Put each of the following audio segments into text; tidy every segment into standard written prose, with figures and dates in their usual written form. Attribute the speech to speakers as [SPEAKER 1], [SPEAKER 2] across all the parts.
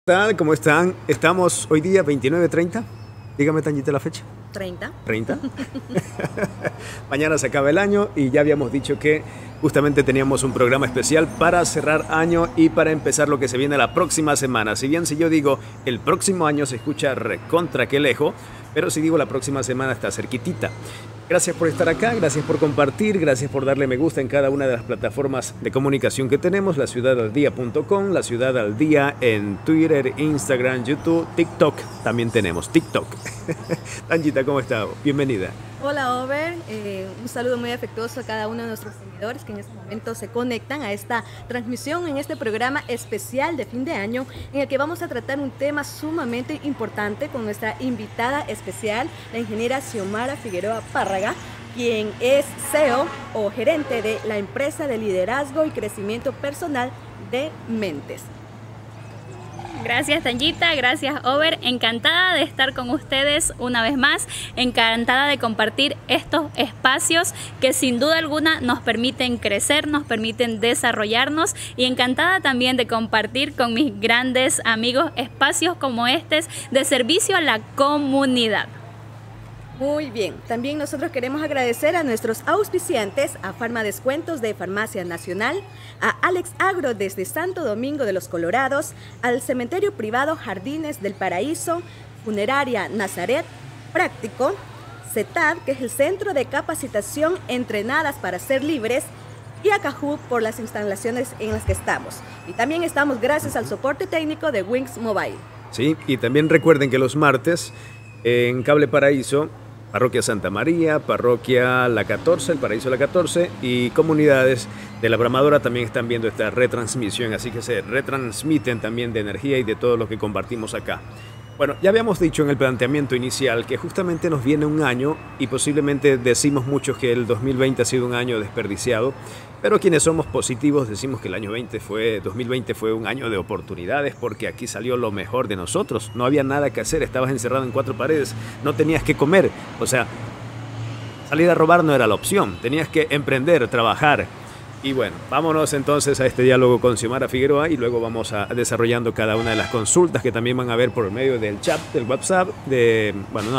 [SPEAKER 1] Tal? ¿Cómo están? Estamos hoy día 29:30. Dígame, Tanyita, la fecha.
[SPEAKER 2] 30.
[SPEAKER 1] 30. Mañana se acaba el año y ya habíamos dicho que justamente teníamos un programa especial para cerrar año y para empezar lo que se viene la próxima semana. Si bien si yo digo el próximo año se escucha recontra que lejos, pero si digo la próxima semana está cerquitita. Gracias por estar acá, gracias por compartir, gracias por darle me gusta en cada una de las plataformas de comunicación que tenemos, laciudadaldía.com, La Ciudad al Día en Twitter, Instagram, YouTube, TikTok, también tenemos TikTok. Tanyita, ¿cómo está? Bienvenida.
[SPEAKER 2] Hola, Over. Un saludo muy afectuoso a cada uno de nuestros seguidores que en este momento se conectan a esta transmisión en este programa especial de fin de año en el que vamos a tratar un tema sumamente importante con nuestra invitada especial, la ingeniera Xiomara Figueroa Párraga, quien es CEO o gerente de la empresa de liderazgo y crecimiento personal de Mentes.
[SPEAKER 3] Gracias, Tanyita, gracias, Over. Encantada de estar con ustedes una vez más, encantada de compartir estos espacios que sin duda alguna nos permiten crecer, nos permiten desarrollarnos y encantada también de compartir con mis grandes amigos espacios como estos de servicio a la comunidad.
[SPEAKER 2] Muy bien, también nosotros queremos agradecer a nuestros auspiciantes, a Farmadescuentos de Farmacia Nacional, a Alex Agro desde Santo Domingo de los Colorados, al Cementerio Privado Jardines del Paraíso, Funeraria Nazaret, Práctico, CETAD, que es el Centro de Capacitación Entrenadas para Ser Libres, y a Cajú por las instalaciones en las que estamos. Y también estamos gracias al soporte técnico de Wings Mobile.
[SPEAKER 1] Sí, y también recuerden que los martes en Cable Paraíso, Parroquia Santa María, Parroquia La 14, el Paraíso La 14 y comunidades de la Bramadora también están viendo esta retransmisión, así que se retransmiten también de energía y de todo lo que compartimos acá. Bueno, ya habíamos dicho en el planteamiento inicial que justamente nos viene un año y posiblemente decimos muchos que el 2020 ha sido un año desperdiciado, pero quienes somos positivos decimos que el año 2020 fue un año de oportunidades porque aquí salió lo mejor de nosotros. No había nada que hacer, estabas encerrado en cuatro paredes, no tenías que comer, o sea, salir a robar no era la opción, tenías que emprender, trabajar. Y bueno, vámonos entonces a este diálogo con Xiomara Figueroa y luego vamos a desarrollando cada una de las consultas que también van a ver por medio del chat, del WhatsApp, de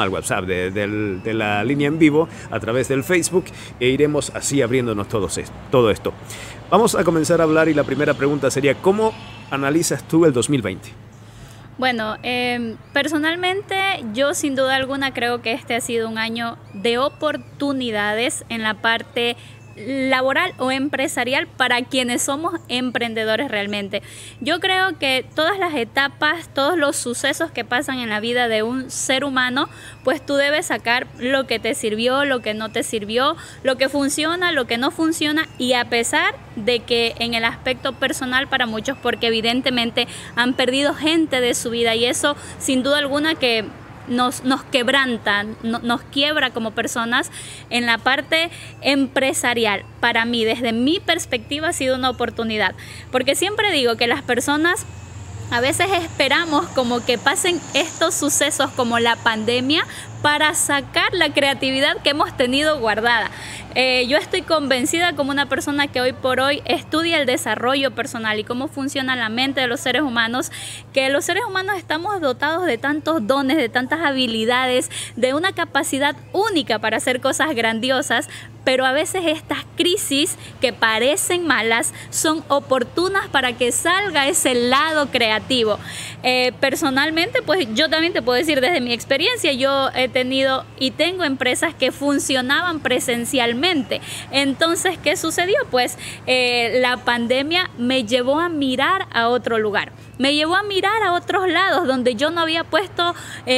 [SPEAKER 1] la línea en vivo a través del Facebook e iremos así abriéndonos todo esto. Vamos a comenzar a hablar y la primera pregunta sería, ¿cómo analizas tú el 2020?
[SPEAKER 3] Bueno, personalmente yo sin duda alguna creo que este ha sido un año de oportunidades en la parte laboral o empresarial para quienes somos emprendedores realmente. Yo creo que todas las etapas, todos los sucesos que pasan en la vida de un ser humano, pues tú debes sacar lo que te sirvió, lo que no te sirvió, lo que funciona, lo que no funciona, y a pesar de que en el aspecto personal para muchos, porque evidentemente han perdido gente de su vida y eso sin duda alguna que nos quebranta, nos quiebra como personas. En la parte empresarial, para mí, desde mi perspectiva, ha sido una oportunidad, porque siempre digo que las personas a veces esperamos como que pasen estos sucesos como la pandemia para sacar la creatividad que hemos tenido guardada. Yo estoy convencida como una persona que hoy por hoy estudia el desarrollo personal y cómo funciona la mente de los seres humanos, que los seres humanos estamos dotados de tantos dones, de tantas habilidades, de una capacidad única para hacer cosas grandiosas, pero a veces estas crisis que parecen malas son oportunas para que salga ese lado creativo. Personalmente, pues yo también te puedo decir desde mi experiencia, yo he tenido y tengo empresas que funcionaban presencialmente. Entonces, ¿qué sucedió? Pues la pandemia me llevó a mirar a otro lugar. Me llevó a mirar a otros lados donde yo no había puesto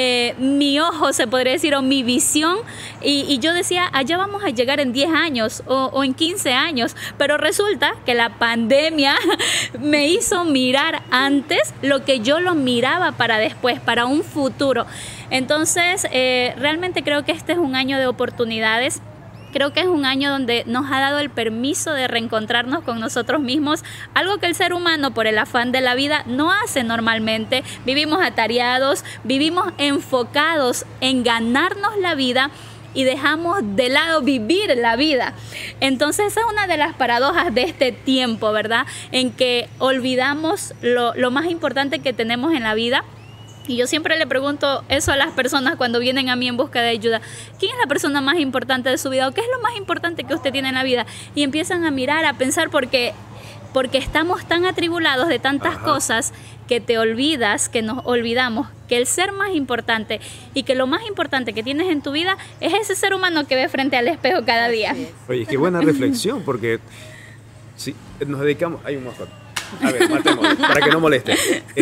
[SPEAKER 3] mi ojo, se podría decir, o mi visión. Y yo decía, allá vamos a llegar en 10 años o en 15 años. Pero resulta que la pandemia me hizo mirar antes lo que yo lo miraba para después, para un futuro. Entonces, realmente creo que este es un año de oportunidades. Creo que es un año donde nos ha dado el permiso de reencontrarnos con nosotros mismos, algo que el ser humano por el afán de la vida no hace normalmente. Vivimos atareados, vivimos enfocados en ganarnos la vida y dejamos de lado vivir la vida. Entonces esa es una de las paradojas de este tiempo, ¿verdad? En que olvidamos lo más importante que tenemos en la vida. Y yo siempre le pregunto eso a las personas cuando vienen a mí en busca de ayuda. ¿Quién es la persona más importante de su vida? ¿O qué es lo más importante que usted tiene en la vida? Y empiezan a mirar, a pensar, porque estamos tan atribulados de tantas cosas que te olvidas, que nos olvidamos que el ser más importante y que lo más importante que tienes en tu vida es ese ser humano que ve frente al espejo cada día.
[SPEAKER 1] Oye, qué buena reflexión, porque si nos dedicamos... Hay un mosco. A ver, matémoslo, para que no moleste.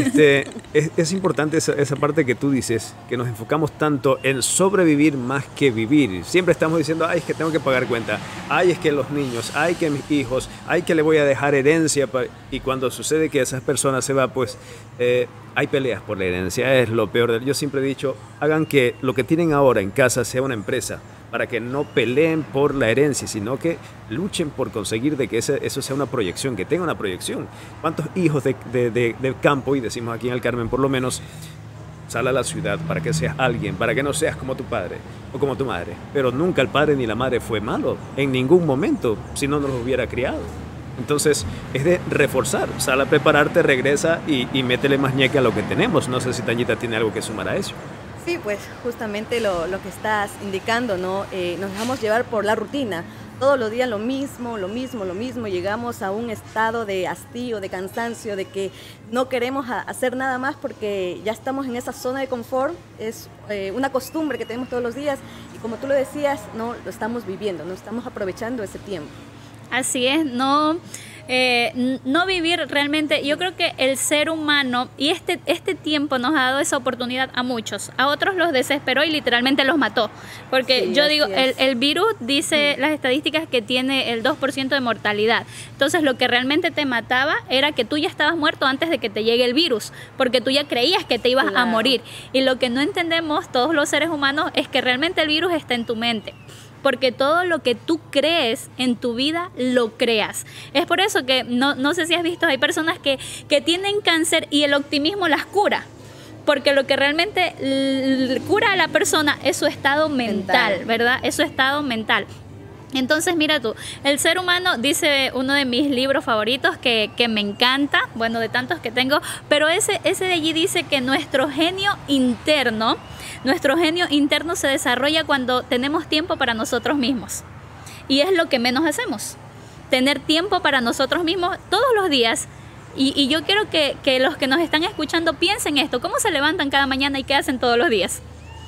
[SPEAKER 1] Es importante esa parte que tú dices, que nos enfocamos tanto en sobrevivir más que vivir. Siempre estamos diciendo, ay, es que tengo que pagar cuenta, ay, es que los niños, ay, que mis hijos, ay, que le voy a dejar herencia. Y cuando sucede que esas personas se van, pues hay peleas por la herencia, es lo peor. Yo siempre he dicho, hagan que lo que tienen ahora en casa sea una empresa, para que no peleen por la herencia, sino que luchen por conseguir de que eso sea una proyección, que tenga una proyección. ¿Cuántos hijos de campo, y decimos aquí en el Carmen por lo menos, sale a la ciudad para que seas alguien, para que no seas como tu padre o como tu madre? Pero nunca el padre ni la madre fue malo, en ningún momento, si no nos hubiera criado. Entonces es de reforzar, sal a prepararte, regresa y métele más ñeque a lo que tenemos. No sé si Tanyita tiene algo que sumar a eso.
[SPEAKER 2] Sí, pues justamente lo que estás indicando, ¿no? Nos dejamos llevar por la rutina. Todos los días lo mismo. Llegamos a un estado de hastío, de cansancio, de que no queremos hacer nada más porque ya estamos en esa zona de confort. Es una costumbre que tenemos todos los días y como tú lo decías, no lo estamos viviendo, no estamos aprovechando ese tiempo.
[SPEAKER 3] Así es, no vivir realmente. Yo creo que el ser humano, y este tiempo nos ha dado esa oportunidad a muchos, a otros los desesperó y literalmente los mató, porque sí, yo digo, el virus dice las estadísticas que tiene el 2% de mortalidad. Entonces lo que realmente te mataba era que tú ya estabas muerto antes de que te llegue el virus, porque tú ya creías que te ibas a morir, y lo que no entendemos todos los seres humanos es que realmente el virus está en tu mente. Porque todo lo que tú crees en tu vida, lo creas. Es por eso que, no sé si has visto, hay personas que tienen cáncer y el optimismo las cura. Porque lo que realmente cura a la persona es su estado mental, ¿verdad? Es su estado mental. Entonces, mira tú, el ser humano, dice uno de mis libros favoritos que me encanta, bueno, de tantos que tengo, pero ese de allí dice que nuestro genio interno se desarrolla cuando tenemos tiempo para nosotros mismos. Y es lo que menos hacemos, tener tiempo para nosotros mismos todos los días. Y yo quiero que los que nos están escuchando piensen esto, ¿cómo se levantan cada mañana y qué hacen todos los días?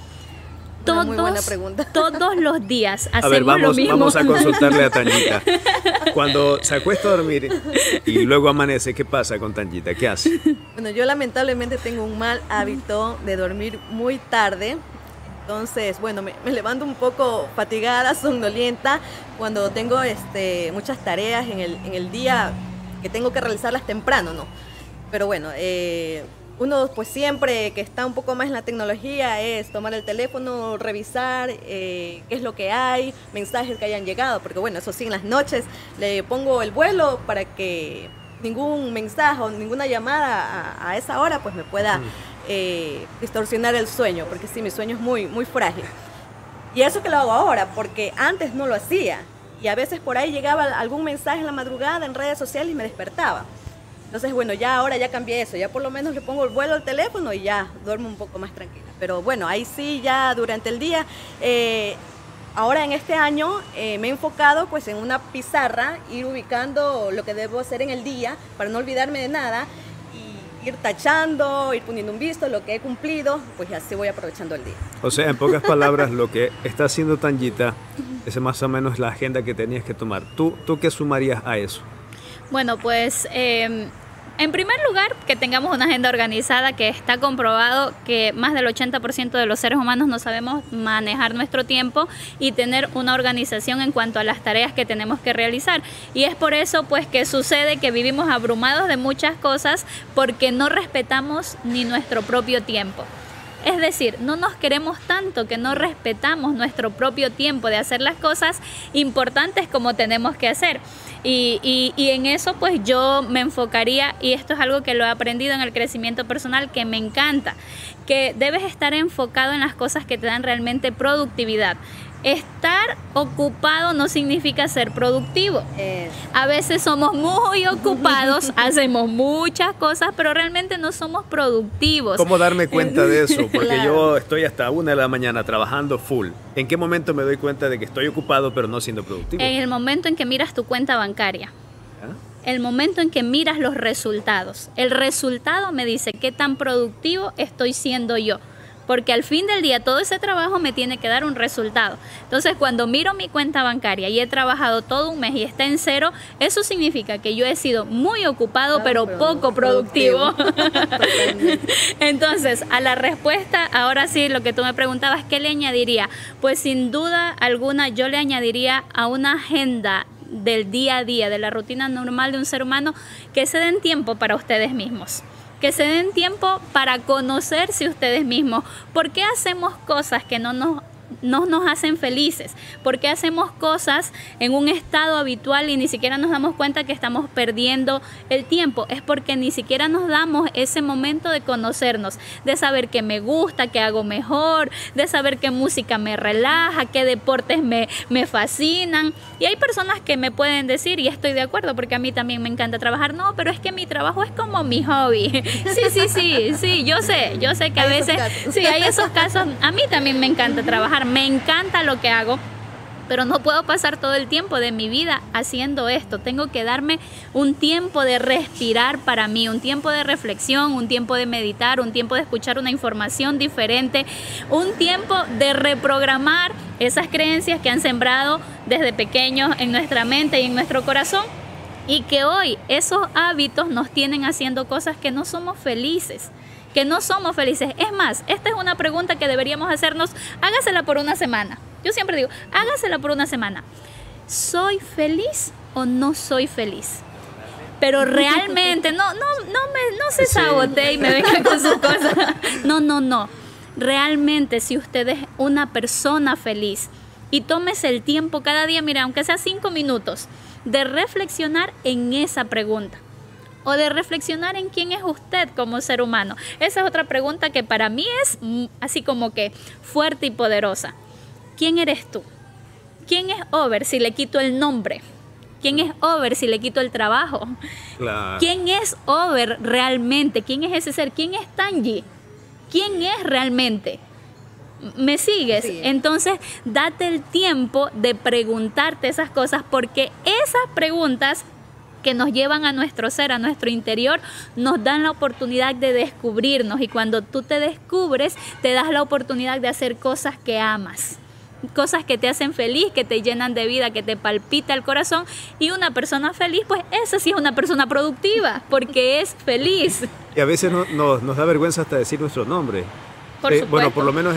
[SPEAKER 2] Muy buena pregunta.
[SPEAKER 3] Todos los días hacemos lo mismo.
[SPEAKER 1] Vamos a consultarle a Tanyita. Cuando se acuesta a dormir y luego amanece, ¿qué pasa con Tanyita? ¿Qué hace?
[SPEAKER 2] Bueno, yo lamentablemente tengo un mal hábito de dormir muy tarde. Entonces, bueno, me levanto un poco fatigada, somnolienta, cuando tengo muchas tareas en el día que tengo que realizarlas temprano, ¿no? Pero bueno, uno pues siempre que está un poco más en la tecnología es tomar el teléfono, revisar qué es lo que hay, mensajes que hayan llegado, porque bueno, eso sí, en las noches le pongo el vuelo para que ningún mensaje o ninguna llamada a esa hora pues me pueda distorsionar el sueño, porque sí, mi sueño es muy, muy frágil. Y eso que lo hago ahora, porque antes no lo hacía y a veces por ahí llegaba algún mensaje en la madrugada en redes sociales y me despertaba. Entonces, bueno, ahora ya cambié eso, ya por lo menos le pongo el vuelo al teléfono y ya duermo un poco más tranquila. Pero bueno, ahí sí, ya durante el día, ahora en este año me he enfocado pues en una pizarra, ir ubicando lo que debo hacer en el día para no olvidarme de nada y ir tachando, ir poniendo un visto, lo que he cumplido, pues así voy aprovechando el día.
[SPEAKER 1] O sea, en pocas palabras, lo que está haciendo Tanyita, esa más o menos la agenda que tenías que tomar. ¿Tú qué sumarías a eso?
[SPEAKER 3] Bueno, pues en primer lugar, que tengamos una agenda organizada, que está comprobado que más del 80% de los seres humanos no sabemos manejar nuestro tiempo y tener una organización en cuanto a las tareas que tenemos que realizar. Y es por eso pues que sucede que vivimos abrumados de muchas cosas porque no respetamos ni nuestro propio tiempo. Es decir, no nos queremos tanto que no respetamos nuestro propio tiempo de hacer las cosas importantes como tenemos que hacer. Y en eso pues yo me enfocaría, y esto es algo que lo he aprendido en el crecimiento personal, que me encanta, que debes estar enfocado en las cosas que te dan realmente productividad. estar ocupado no significa ser productivo. A veces somos muy ocupados, hacemos muchas cosas, pero realmente no somos productivos.
[SPEAKER 1] ¿Cómo darme cuenta de eso? Porque
[SPEAKER 2] Claro.
[SPEAKER 1] yo estoy hasta 1 de la mañana trabajando full. ¿En qué momento me doy cuenta de que estoy ocupado pero no siendo productivo?
[SPEAKER 3] En el momento en que miras tu cuenta bancaria.
[SPEAKER 1] ¿Ah?
[SPEAKER 3] El momento en que miras los resultados. El resultado me dice qué tan productivo estoy siendo yo. Porque al fin del día todo ese trabajo me tiene que dar un resultado. Entonces cuando miro mi cuenta bancaria y he trabajado todo un mes y está en cero, eso significa que yo he sido muy ocupado pero poco productivo.
[SPEAKER 2] Totalmente.
[SPEAKER 3] Entonces, a la respuesta, ahora sí, lo que tú me preguntabas, ¿qué le añadiría? Pues sin duda alguna yo le añadiría a una agenda del día a día, de la rutina normal de un ser humano, que se den tiempo para ustedes mismos. Que se den tiempo para conocerse ustedes mismos. ¿Por qué hacemos cosas que no nos hacen felices? ¿Por qué hacemos cosas en un estado habitual y ni siquiera nos damos cuenta que estamos perdiendo el tiempo? Es porque ni siquiera nos damos ese momento de conocernos, de saber qué me gusta, qué hago mejor, de saber qué música me relaja, qué deportes me fascinan. Y hay personas que me pueden decir, y estoy de acuerdo, porque a mí también me encanta trabajar. No, pero es que mi trabajo es como mi hobby. Sí, yo sé que a
[SPEAKER 2] Hay esos
[SPEAKER 3] veces,
[SPEAKER 2] casos.
[SPEAKER 3] sí, hay esos casos. A mí también me encanta trabajar, me encanta lo que hago, pero no puedo pasar todo el tiempo de mi vida haciendo esto. Tengo que darme un tiempo de respirar para mí, un tiempo de reflexión, un tiempo de meditar, un tiempo de escuchar una información diferente, un tiempo de reprogramar esas creencias que han sembrado desde pequeños en nuestra mente y en nuestro corazón, y que hoy esos hábitos nos tienen haciendo cosas que no somos felices. Es más, esta es una pregunta que deberíamos hacernos. Hágasela por una semana. Yo siempre digo, hágasela por una semana. ¿Soy feliz o no soy feliz? Pero realmente, no se sabotee y me venga con sus cosas. No. Realmente, si usted es una persona feliz y tómese el tiempo cada día, mira, aunque sea 5 minutos, de reflexionar en esa pregunta. O de reflexionar en quién es usted como ser humano. Esa es otra pregunta que para mí es así como que fuerte y poderosa. ¿Quién eres tú? ¿Quién es Over si le quito el nombre? ¿Quién es Over si le quito el trabajo?
[SPEAKER 1] Claro.
[SPEAKER 3] ¿Quién es Over realmente? ¿Quién es ese ser? ¿Quién es Tanji? ¿Quién es realmente? ¿Me sigues?
[SPEAKER 2] Sí.
[SPEAKER 3] Entonces, date el tiempo de preguntarte esas cosas, porque esas preguntas que nos llevan a nuestro ser, a nuestro interior, nos dan la oportunidad de descubrirnos, y cuando tú te descubres, te das la oportunidad de hacer cosas que amas, cosas que te hacen feliz, que te llenan de vida, que te palpita el corazón. Y una persona feliz, pues esa sí es una persona productiva, porque es feliz.
[SPEAKER 1] Y a veces nos da vergüenza hasta decir nuestro nombre.
[SPEAKER 3] Por supuesto.
[SPEAKER 1] Bueno, por lo menos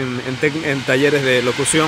[SPEAKER 1] en talleres de locución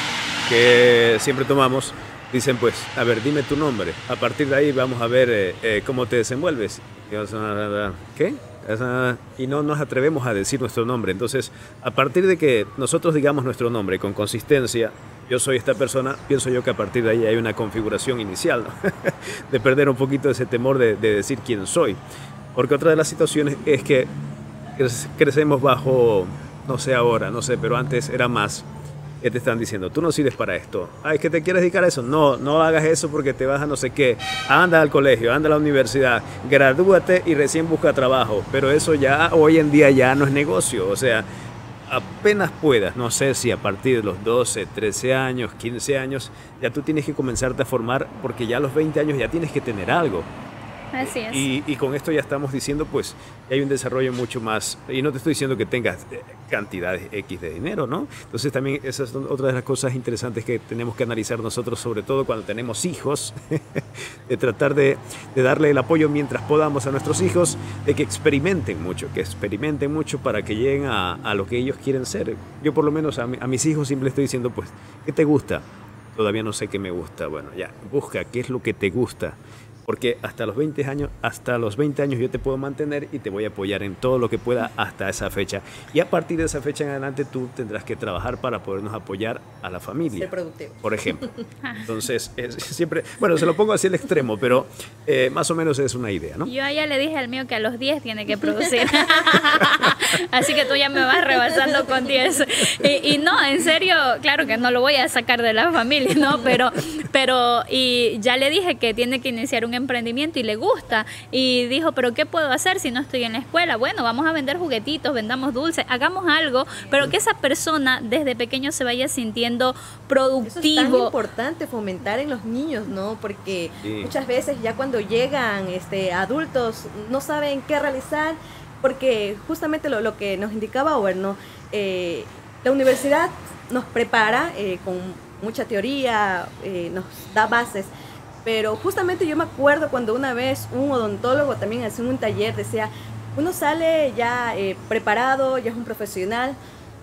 [SPEAKER 1] que siempre tomamos, dicen pues, a ver, dime tu nombre. A partir de ahí vamos a ver cómo te desenvuelves. ¿Qué? Y no nos atrevemos a decir nuestro nombre. Entonces, a partir de que nosotros digamos nuestro nombre con consistencia, yo soy esta persona, pienso yo que a partir de ahí hay una configuración inicial, ¿no? De perder un poquito ese temor de decir quién soy. Porque otra de las situaciones es que crecemos bajo, no sé ahora, no sé, pero antes era más, que te están diciendo, tú no sirves para esto. Es que te quieres dedicar a eso. No hagas eso porque te vas a no sé qué. Anda al colegio, anda a la universidad, gradúate y recién busca trabajo. Pero eso ya hoy en día ya no es negocio. O sea, apenas puedas, no sé si a partir de los 12, 13 años, 15 años, ya tú tienes que comenzarte a formar, porque ya a los 20 años ya tienes que tener algo.
[SPEAKER 3] Así es.
[SPEAKER 1] Y con esto ya estamos diciendo, pues, que hay un desarrollo mucho más, y no te estoy diciendo que tengas cantidades X de dinero, ¿no? Entonces también esa es otra de las cosas interesantes que tenemos que analizar nosotros, sobre todo cuando tenemos hijos, de tratar de darle el apoyo mientras podamos a nuestros hijos, de que experimenten mucho para que lleguen a lo que ellos quieren ser. Yo por lo menos a mis hijos siempre estoy diciendo, pues, ¿qué te gusta? Todavía no sé qué me gusta. Bueno, ya, busca qué es lo que te gusta. Porque hasta los 20 años yo te puedo mantener y te voy a apoyar en todo lo que pueda hasta esa fecha. Y a partir de esa fecha en adelante tú tendrás que trabajar para podernos apoyar a la familia.
[SPEAKER 2] Ser productivo.
[SPEAKER 1] Por ejemplo. Entonces, siempre, bueno, se lo pongo así al extremo, pero más o menos es una idea, ¿no?
[SPEAKER 3] Yo ya le dije al mío que a los 10 tiene que producir. Así que tú ya me vas rebasando con 10. Y no, en serio, claro que no lo voy a sacar de la familia, ¿no? Pero y ya le dije que tiene que iniciar un emprendimiento y le gusta. Y dijo, ¿pero qué puedo hacer si no estoy en la escuela? Bueno, vamos a vender juguetitos, vendamos dulces, hagamos algo, pero que esa persona desde pequeño se vaya sintiendo productivo.
[SPEAKER 2] Eso es tan importante fomentar en los niños, ¿no? Porque muchas veces ya cuando llegan adultos no saben qué realizar, porque justamente lo que nos indicaba Ober, ¿no? La universidad nos prepara con mucha teoría, nos da bases, pero justamente yo me acuerdo cuando una vez un odontólogo también hacía un taller, decía, uno sale ya preparado, ya es un profesional,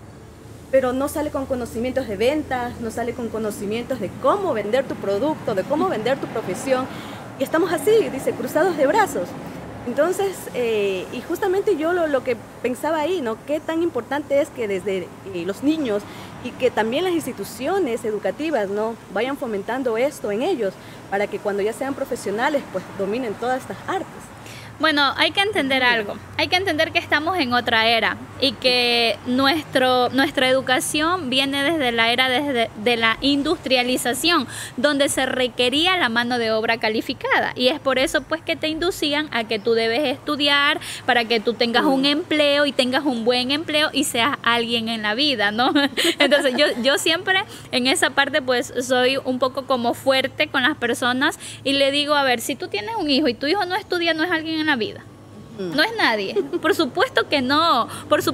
[SPEAKER 2] pero no sale con conocimientos de ventas, no sale con conocimientos de cómo vender tu producto, de cómo vender tu profesión. Y estamos así, dice, cruzados de brazos. Entonces, y justamente yo lo que pensaba ahí, ¿no? Qué tan importante es que desde los niños y que también las instituciones educativas, ¿no? Vayan fomentando esto en ellos para que cuando ya sean profesionales, pues dominen todas estas artes.
[SPEAKER 3] Bueno, hay que entender algo, hay que entender que estamos en otra era y que nuestra educación viene desde la era de la industrialización, donde se requería la mano de obra calificada, y es por eso pues que te inducían a que tú debes estudiar para que tú tengas un empleo y tengas un buen empleo y seas alguien en la vida, ¿no? Entonces yo siempre en esa parte pues soy un poco como fuerte con las personas y le digo, a ver, si tú tienes un hijo y tu hijo no estudia, no es alguien en la vida. No es nadie. Por supuesto que no,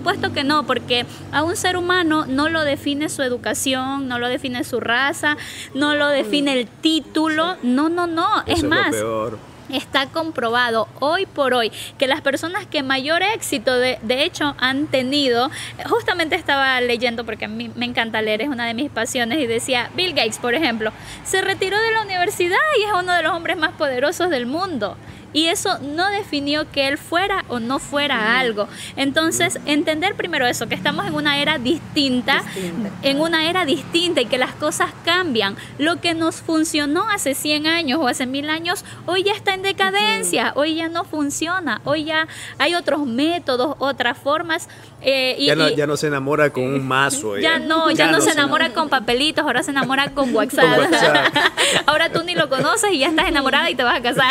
[SPEAKER 3] porque a un ser humano no lo define su educación, no lo define su raza, no lo define el título. No. Es más, está comprobado hoy por hoy que las personas que mayor éxito de hecho han tenido, justamente estaba leyendo porque a mí me encanta leer, es una de mis pasiones, y decía, Bill Gates, por ejemplo, se retiró de la universidad y es uno de los hombres más poderosos del mundo. Y eso no definió que él fuera o no fuera algo. Entonces, entender primero eso, que estamos en una era distinta, y que las cosas cambian. Lo que nos funcionó hace 100 años o hace 1000 años, hoy ya está en decadencia, hoy ya no funciona, hoy ya hay otros métodos, otras formas.
[SPEAKER 1] Ya no se enamora con un mazo.
[SPEAKER 3] Ya no se enamora con papelitos, ahora se enamora con WhatsApp. Ahora tú ni lo conoces y ya estás enamorada y te vas a casar.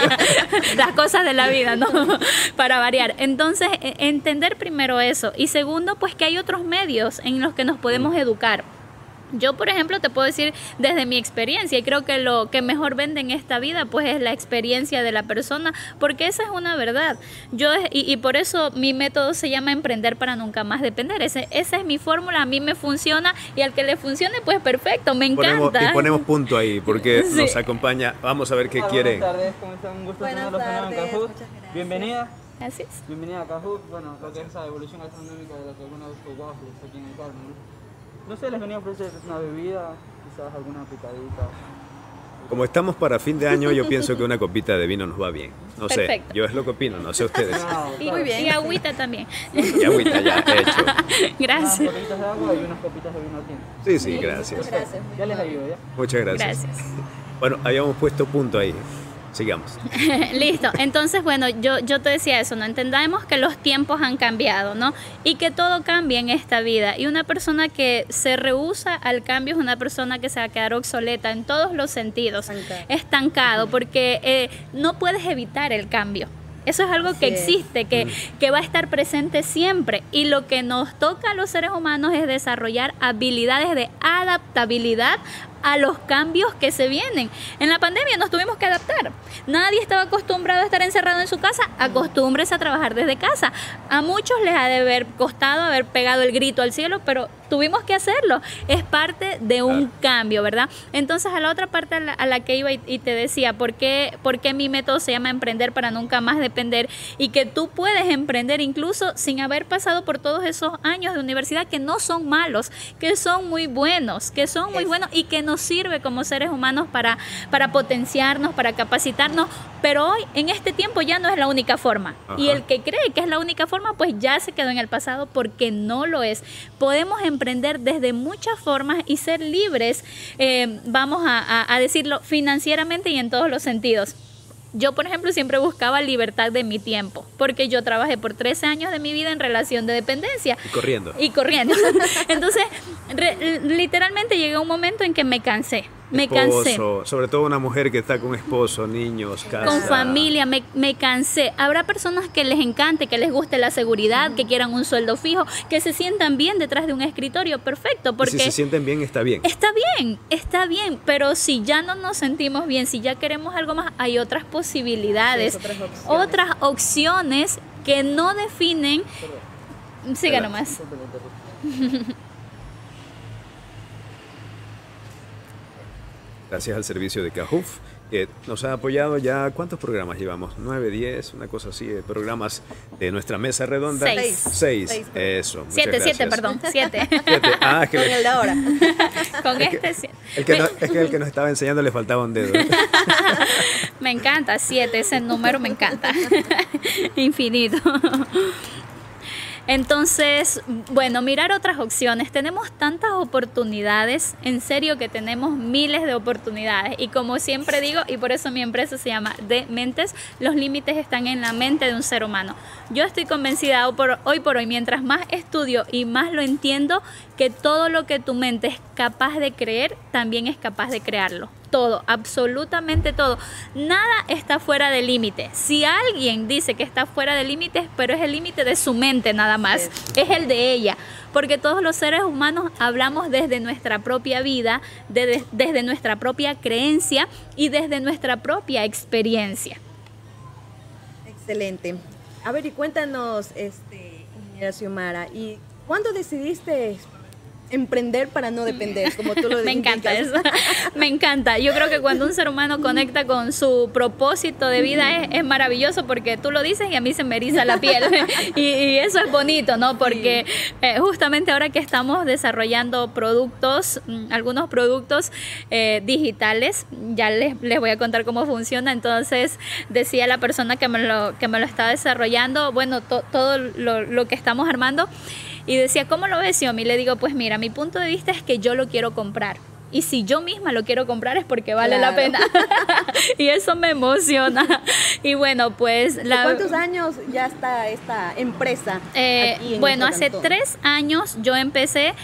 [SPEAKER 3] Las cosas de la vida, ¿no? Para variar. Entonces, entender primero eso. Y segundo, pues que hay otros medios en los que nos podemos educar. Yo, por ejemplo, te puedo decir desde mi experiencia, y creo que lo que mejor vende en esta vida pues es la experiencia de la persona, porque esa es una verdad. Y por eso mi método se llama emprender para nunca más depender. Esa es mi fórmula, a mí me funciona, y al que le funcione pues perfecto, me encanta.
[SPEAKER 1] Y ponemos punto ahí, porque nos acompaña. Vamos a ver qué quiere.
[SPEAKER 4] Buenas tardes, ¿cómo están? Un gusto tenerlos en Kahoot. Bienvenida.
[SPEAKER 3] Gracias.
[SPEAKER 4] Bienvenida a Kahoot. Bueno, lo que es esa evolución gastronómica de la que alguna vez jugamos aquí en el Carmen. No sé, les venía a ofrecer una bebida, quizás alguna picadita.
[SPEAKER 1] Como estamos para fin de año, yo pienso que una copita de vino nos va bien. No
[SPEAKER 3] Perfecto.
[SPEAKER 1] sé, yo es lo que opino, no sé ustedes.
[SPEAKER 2] Muy bien.
[SPEAKER 3] Y agüita también.
[SPEAKER 1] Y agüita ya hecho.
[SPEAKER 3] Gracias.
[SPEAKER 4] Unas copitas de agua y unas copitas de vino tinto.
[SPEAKER 1] Sí, gracias.
[SPEAKER 4] Ya les ayudo, ¿ya?
[SPEAKER 1] Muchas gracias.
[SPEAKER 3] Gracias.
[SPEAKER 1] Bueno, habíamos puesto punto ahí. Sigamos.
[SPEAKER 3] Listo. Entonces, bueno, yo te decía eso, ¿no? Entendamos que los tiempos han cambiado, ¿no? Y que todo cambia en esta vida. Y una persona que se rehúsa al cambio es una persona que se va a quedar obsoleta en todos los sentidos. Estancado, porque no puedes evitar el cambio. Eso es algo que existe, que va a estar presente siempre. Y lo que nos toca a los seres humanos es desarrollar habilidades de adaptabilidad a los cambios que se vienen. En la pandemia nos tuvimos que adaptar. Nadie estaba acostumbrado a estar encerrado en su casa. Acostúmbrese a trabajar desde casa. A muchos les ha de haber costado haber pegado el grito al cielo, pero tuvimos que hacerlo. Es parte de un cambio, ¿verdad? Entonces, a la otra parte a la que iba y te decía, ¿por qué mi método se llama emprender para nunca más depender? Y que tú puedes emprender incluso sin haber pasado por todos esos años de universidad, que no son malos, que son muy buenos, y que nos sirve como seres humanos para potenciarnos, para capacitarnos, pero hoy, en este tiempo, ya no es la única forma. Ajá. Y el que cree que es la única forma, pues ya se quedó en el pasado, porque no lo es. Podemos emprender desde muchas formas y ser libres, vamos a decirlo, financieramente y en todos los sentidos. Yo, por ejemplo, siempre buscaba libertad de mi tiempo, porque yo trabajé por 13 años de mi vida en relación de dependencia.
[SPEAKER 1] Y corriendo.
[SPEAKER 3] Y corriendo. Entonces, literalmente llegué a un momento en que me cansé. Me cansé.
[SPEAKER 1] Sobre todo una mujer que está con esposo, niños, casa.
[SPEAKER 3] Con familia, me cansé. Habrá personas que les encante, que les guste la seguridad, que quieran un sueldo fijo, que se sientan bien detrás de un escritorio, perfecto. Porque
[SPEAKER 1] y si se sienten bien, está bien.
[SPEAKER 3] Está bien, pero si ya no nos sentimos bien, si ya queremos algo más, hay otras posibilidades, otras opciones que no definen. Siga nomás.
[SPEAKER 1] Gracias al servicio de Cajuf, que nos ha apoyado ya, ¿cuántos programas llevamos? 9, 10, una cosa así, de programas de nuestra mesa redonda. 6. Eso.
[SPEAKER 3] 7, perdón. 7.
[SPEAKER 1] Ah, es que
[SPEAKER 2] Con el de ahora.
[SPEAKER 3] Con
[SPEAKER 1] es
[SPEAKER 3] este 7.
[SPEAKER 1] el que nos estaba enseñando le faltaba un dedo.
[SPEAKER 3] Me encanta, 7, ese número me encanta. Infinito. Entonces, bueno, mirar otras opciones. Tenemos tantas oportunidades, en serio que tenemos miles de oportunidades. Y como siempre digo, y por eso mi empresa se llama De Mentes, los límites están en la mente de un ser humano. Yo estoy convencida hoy por hoy, mientras más estudio y más lo entiendo, que todo lo que tu mente es capaz de creer, también es capaz de crearlo. Todo, absolutamente todo. Nada está fuera de límite. Si alguien dice que está fuera de límites, pero es el límite de su mente nada más, es el de ella. Porque todos los seres humanos hablamos desde nuestra propia vida, desde nuestra propia creencia y desde nuestra propia experiencia.
[SPEAKER 2] Excelente. A ver, y cuéntanos, ingeniera Xiomara, ¿y cuándo decidiste emprender para no depender, como tú lo
[SPEAKER 3] Me
[SPEAKER 2] indicas?
[SPEAKER 3] encanta eso. Me encanta. Yo creo que cuando un ser humano conecta con su propósito de vida es maravilloso, porque tú lo dices y a mí se me eriza la piel. y eso es bonito, ¿no? Porque justamente ahora que estamos desarrollando productos, algunos productos digitales, ya les voy a contar cómo funciona. Entonces decía la persona que me lo estaba desarrollando, bueno, todo lo que estamos armando. Y decía, ¿cómo lo ves, Xiomi? Y le digo, pues mira, mi punto de vista es que yo lo quiero comprar. Y si yo misma lo quiero comprar es porque vale la pena. Y eso me emociona. Y bueno, pues...
[SPEAKER 2] ¿Cuántos años ya está esta empresa?
[SPEAKER 3] Bueno, hace 3 años yo empecé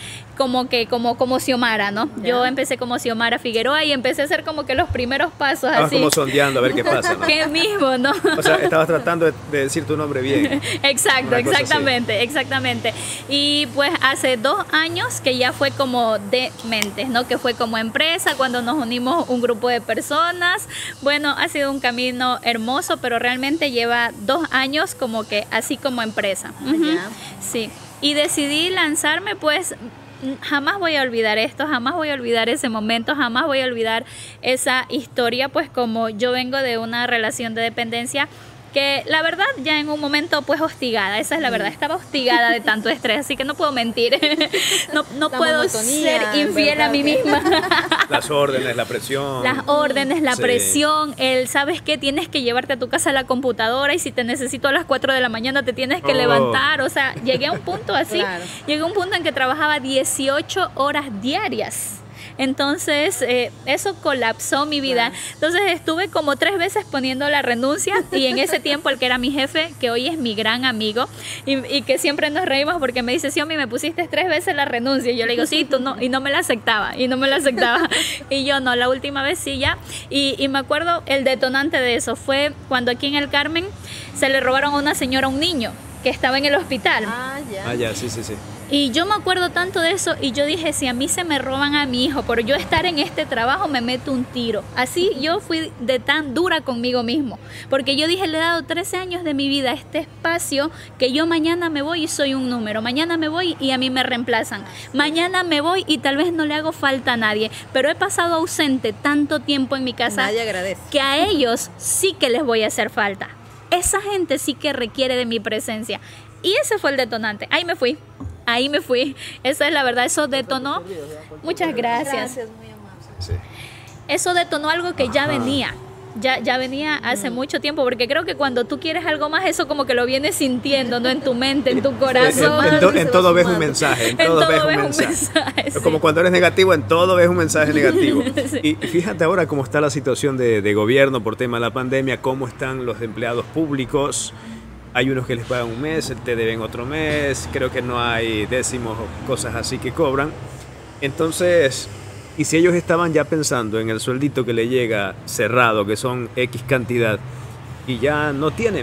[SPEAKER 3] como Xiomara, ¿no?
[SPEAKER 2] Ya.
[SPEAKER 3] Yo empecé como Xiomara Figueroa y empecé a hacer como que los primeros pasos
[SPEAKER 1] Estabas
[SPEAKER 3] así.
[SPEAKER 1] como sondeando a ver qué pasa, ¿no?
[SPEAKER 3] ¿Qué mismo, no?
[SPEAKER 1] O sea, estabas tratando de decir tu nombre bien.
[SPEAKER 3] Exacto, exactamente. Y pues hace 2 años que ya fue como De Mentes, ¿no? Que fue como empresa, cuando nos unimos un grupo de personas. Bueno, ha sido un camino hermoso, pero realmente lleva 2 años como que así como empresa.
[SPEAKER 2] Ya.
[SPEAKER 3] Sí. Y decidí lanzarme, pues... Jamás voy a olvidar esto, jamás voy a olvidar ese momento, jamás voy a olvidar esa historia, pues como yo vengo de una relación de dependencia que la verdad ya en un momento pues hostigada, esa es la verdad, estaba hostigada de tanto estrés, así que no puedo mentir, no puedo ser infiel a mí misma.
[SPEAKER 1] Las órdenes, la presión.
[SPEAKER 3] Las órdenes, la
[SPEAKER 1] Sí.
[SPEAKER 3] presión, ¿sabes qué? Tienes que llevarte a tu casa la computadora y si te necesito a las 4 de la mañana te tienes que levantar, o sea, llegué a un punto así,
[SPEAKER 2] Claro.
[SPEAKER 3] llegué a un punto en que trabajaba 18 horas diarias. Entonces, eso colapsó mi vida. Entonces, estuve como 3 veces poniendo la renuncia y en ese tiempo el que era mi jefe, que hoy es mi gran amigo y que siempre nos reímos porque me dice, Xiomi, me pusiste 3 veces la renuncia. Y yo le digo, sí, tú no, y no me la aceptaba, y yo no, la última vez sí ya. Y me acuerdo, el detonante de eso fue cuando aquí en el Carmen se le robaron a una señora un niño que estaba en el hospital.
[SPEAKER 1] Ah, ya, sí.
[SPEAKER 3] Y yo me acuerdo tanto de eso y yo dije, si a mí se me roban a mi hijo por yo estar en este trabajo, me meto un tiro. Así yo fui de tan dura conmigo mismo, porque yo dije, le he dado 13 años de mi vida a este espacio, que yo mañana me voy y soy un número, mañana me voy y a mí me reemplazan, mañana me voy y tal vez no le hago falta a nadie, pero he pasado ausente tanto tiempo en mi casa.
[SPEAKER 2] Nadie agradece.
[SPEAKER 3] Que a ellos sí que les voy a hacer falta. Esa gente sí que requiere de mi presencia. Y ese fue el detonante. Ahí me fui. Esa es la verdad. Eso detonó. Muchas gracias.
[SPEAKER 2] Muy amable.
[SPEAKER 1] Sí.
[SPEAKER 3] Eso detonó algo que ya venía. ya venía hace mucho tiempo, porque creo que cuando tú quieres algo más, eso como que lo vienes sintiendo, ¿no? En tu mente, en tu corazón.
[SPEAKER 1] En todo ves un mensaje. En todo ves un mensaje.
[SPEAKER 3] Sí.
[SPEAKER 1] Como cuando eres negativo, en todo ves un mensaje negativo.
[SPEAKER 3] Sí.
[SPEAKER 1] Y fíjate ahora cómo está la situación de gobierno por tema de la pandemia, cómo están los empleados públicos. Hay unos que les pagan un mes, te deben otro mes, creo que no hay décimos o cosas así que cobran. Entonces, y si ellos estaban ya pensando en el sueldito que le llega cerrado, que son X cantidad, y ya no tienen.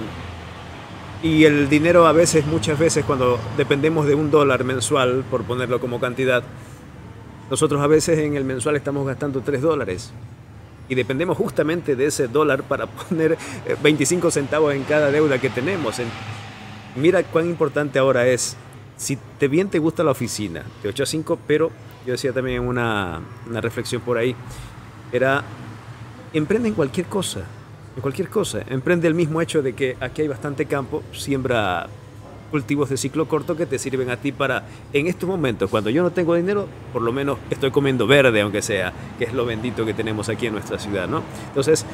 [SPEAKER 1] Y el dinero a veces, muchas veces, cuando dependemos de $1 mensual, por ponerlo como cantidad, nosotros a veces en el mensual estamos gastando $3. Y dependemos justamente de ese dólar para poner 25 centavos en cada deuda que tenemos. Mira cuán importante ahora es, si bien te gusta la oficina, de 8 a 5, pero yo decía también una reflexión por ahí, era, emprende en cualquier cosa, emprende el mismo hecho de que aquí hay bastante campo, siembra cultivos de ciclo corto que te sirven a ti para, en estos momentos, cuando yo no tengo dinero, por lo menos estoy comiendo verde, aunque sea, que es lo bendito que tenemos aquí en nuestra ciudad, ¿no? Entonces,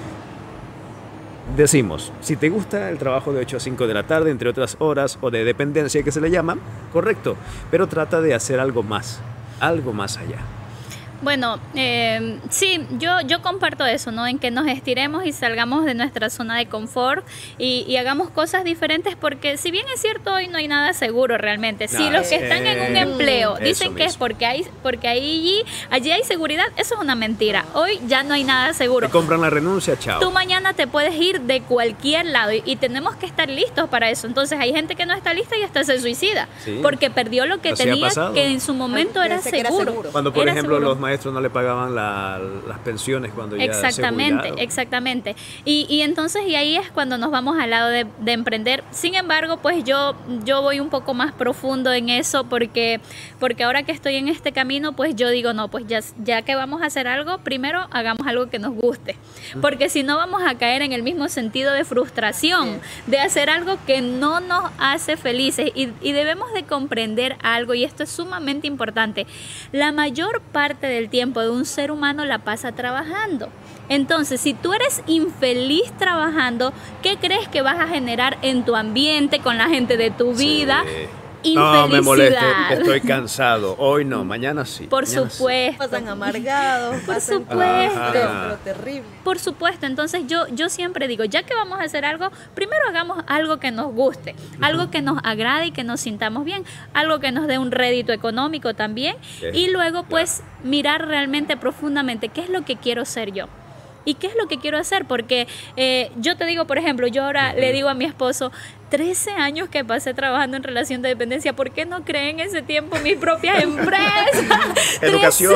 [SPEAKER 1] decimos, si te gusta el trabajo de 8 a 5 de la tarde, entre otras horas, o de dependencia que se le llama, correcto, pero trata de hacer algo más allá.
[SPEAKER 3] Bueno, sí, yo comparto eso, ¿no? En que nos estiremos y salgamos de nuestra zona de confort y hagamos cosas diferentes, porque si bien es cierto, hoy no hay nada seguro realmente. Si los que están en un empleo dicen que es porque allí hay seguridad, eso es una mentira. Hoy ya no hay nada seguro.
[SPEAKER 1] Te compran la renuncia, chao.
[SPEAKER 3] Tú mañana te puedes ir de cualquier lado y tenemos que estar listos para eso. Entonces hay gente que no está lista y hasta se suicida, sí, porque perdió lo que tenía, que en su momento era seguro.
[SPEAKER 1] Cuando, por ejemplo, los maestros no le pagaban las pensiones cuando ya se jubilaron.
[SPEAKER 3] Exactamente. Y entonces, y ahí es cuando nos vamos al lado de emprender. Sin embargo, pues yo voy un poco más profundo en eso, porque ahora que estoy en este camino, pues yo digo, no, pues ya que vamos a hacer algo, primero hagamos algo que nos guste, porque si no vamos a caer en el mismo sentido de frustración, de hacer algo que no nos hace felices, y debemos de comprender algo, y esto es sumamente importante. La mayor parte del tiempo de un ser humano la pasa trabajando. Entonces, si tú eres infeliz trabajando, ¿qué crees que vas a generar en tu ambiente, con la gente de tu vida? Infelicidad.
[SPEAKER 1] No me moleste, estoy cansado. Hoy no, mañana sí.
[SPEAKER 3] Por supuesto.
[SPEAKER 2] Pasan amargados,
[SPEAKER 3] por supuesto.
[SPEAKER 2] Pero terrible.
[SPEAKER 3] Por supuesto. Entonces yo siempre digo, ya que vamos a hacer algo, primero hagamos algo que nos guste, algo que nos agrade y que nos sintamos bien, algo que nos dé un rédito económico también, y luego pues mirar realmente profundamente qué es lo que quiero ser yo. ¿Y qué es lo que quiero hacer? Porque yo te digo, por ejemplo, yo ahora le digo a mi esposo, 13 años que pasé trabajando en relación de dependencia, ¿por qué no creé en ese tiempo mis propias empresas?
[SPEAKER 1] Educación.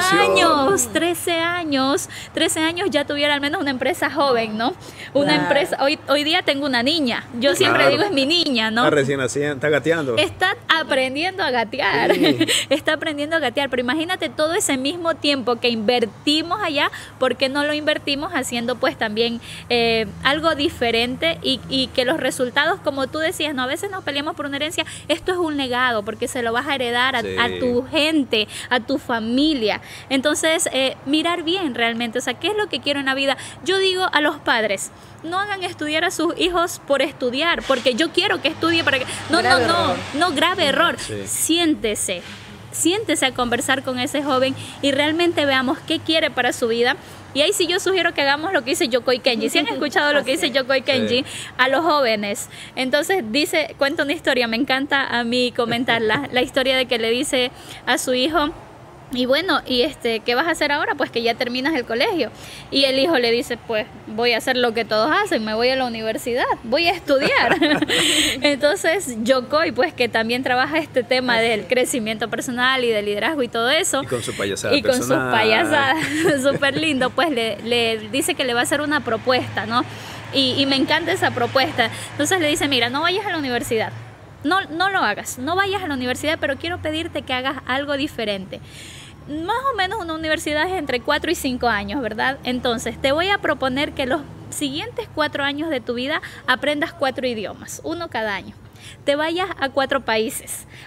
[SPEAKER 3] 13 años ya tuviera al menos una empresa joven, ¿no? Una empresa, hoy día tengo una niña, yo siempre digo es mi niña, ¿no?
[SPEAKER 1] Está recién nacida, está gateando.
[SPEAKER 3] Está aprendiendo a gatear,
[SPEAKER 1] sí.
[SPEAKER 3] Está aprendiendo a gatear, pero imagínate todo ese mismo tiempo que invertimos allá, ¿por qué no lo invertimos haciendo pues también algo diferente y que los resultados, como tú decías, no, a veces nos peleamos por una herencia, esto es un legado porque se lo vas a heredar a tu gente, a tu familia. Entonces, mirar bien realmente, o sea, ¿qué es lo que quiero en la vida? Yo digo a los padres, no hagan estudiar a sus hijos por estudiar, porque yo quiero que estudie para que... No, grave error. Siéntese a conversar con ese joven y realmente veamos qué quiere para su vida. Y ahí sí yo sugiero que hagamos lo que dice Yokoi Kenji. ¿Sí han escuchado lo que dice Yokoi Kenji? A los jóvenes. Entonces cuenta una historia, me encanta a mí comentarla, la historia de que le dice a su hijo, y bueno, ¿qué vas a hacer ahora? Pues que ya terminas el colegio. Y el hijo le dice, pues voy a hacer lo que todos hacen, me voy a la universidad, voy a estudiar. Entonces Yokoi, pues que también trabaja este tema del crecimiento personal y del liderazgo y todo eso.
[SPEAKER 1] Y con su payasada
[SPEAKER 3] personal. Con sus payasadas, súper lindo, pues le dice que le va a hacer una propuesta, ¿no? Y me encanta esa propuesta. Entonces le dice, mira, no vayas a la universidad. No lo hagas, no vayas a la universidad, pero quiero pedirte que hagas algo diferente. Más o menos una universidad es entre 4 y 5 años, ¿verdad? Entonces te voy a proponer que los siguientes 4 años de tu vida aprendas 4 idiomas, uno cada año. Te vayas a 4 países,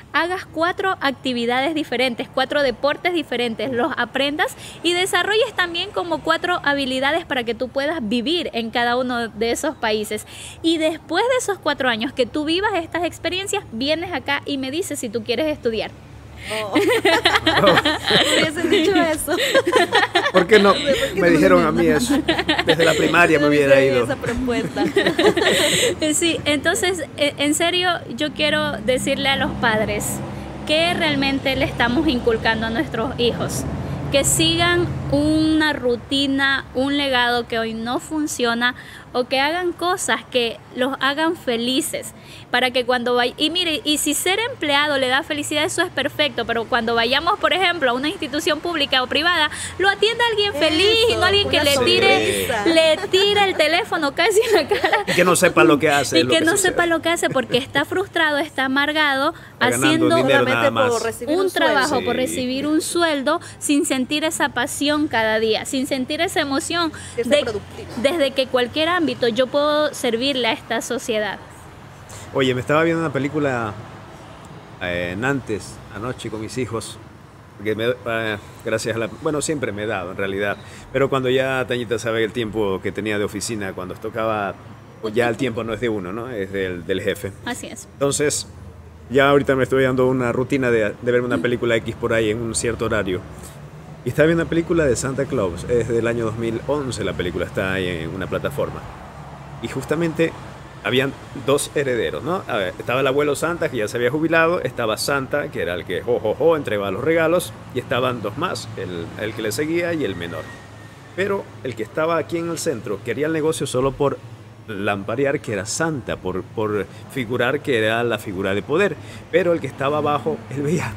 [SPEAKER 3] hagas 4 actividades diferentes, 4 deportes diferentes, los aprendas y desarrolles también como 4 habilidades para que tú puedas vivir en cada uno de esos países. Y después de esos 4 años que tú vivas estas experiencias, vienes acá y me dices si tú quieres estudiar.
[SPEAKER 2] Oh. Hubiesen dicho eso.
[SPEAKER 1] ¿Por qué no? Me dijeron a mí eso. Desde la primaria me hubiera ido.
[SPEAKER 2] Esa propuesta.
[SPEAKER 3] Sí, entonces, en serio, yo quiero decirle a los padres que realmente le estamos inculcando a nuestros hijos. Que sigan una rutina, un legado que hoy no funciona, o que hagan cosas que los hagan felices, para que cuando vayan, y mire, y si ser empleado le da felicidad, eso es perfecto, pero cuando vayamos, por ejemplo, a una institución pública o privada, lo atienda alguien feliz y no alguien que le tire el teléfono casi en la cara.
[SPEAKER 1] Y que no sepa lo que hace.
[SPEAKER 3] Y que no sepa lo que hace porque está frustrado, está amargado, haciendo un trabajo por recibir un sueldo sin sentir esa pasión cada día, sin sentir esa emoción desde que cualquier ámbito yo puedo servirle a esta sociedad.
[SPEAKER 1] Oye, me estaba viendo una película anoche con mis hijos, porque gracias a bueno, siempre me he dado en realidad, pero cuando ya Tañita sabe el tiempo que tenía de oficina, cuando tocaba, pues ya el tiempo no es de uno, ¿no? Es del jefe.
[SPEAKER 3] Así es.
[SPEAKER 1] Entonces, ya ahorita me estoy dando una rutina de ver una película X por ahí en un cierto horario. Y estaba viendo una película de Santa Claus, es del año 2011, la película está ahí en una plataforma. Y justamente habían 2 herederos, ¿no? A ver, estaba el abuelo Santa, que ya se había jubilado, estaba Santa, que era el que entregaba los regalos, y estaban 2 más, el que le seguía y el menor. Pero el que estaba aquí en el centro quería el negocio solo por lamparear que era Santa, por figurar que era la figura de poder. Pero el que estaba abajo, él veía...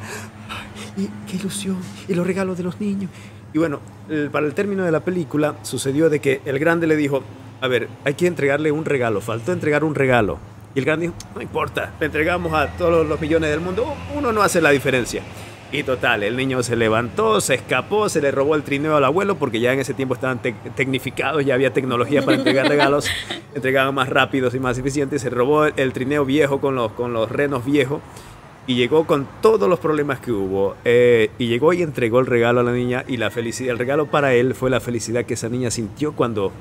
[SPEAKER 1] Y qué ilusión, y los regalos de los niños. Y bueno, para el término de la película sucedió de que el grande le dijo, a ver, hay que entregarle un regalo, faltó entregar un regalo. Y el grande dijo, no importa, le entregamos a todos los millones del mundo, uno no hace la diferencia. Y total, el niño se levantó, se escapó, se le robó el trineo al abuelo, porque ya en ese tiempo estaban tecnificados, ya había tecnología para entregar regalos, entregaban más rápidos y más eficientes, se robó el trineo viejo con los renos viejos. Y llegó con todos los problemas que hubo. Y llegó y entregó el regalo a la niña. Y la felicidad, el regalo para él fue la felicidad que esa niña sintió cuando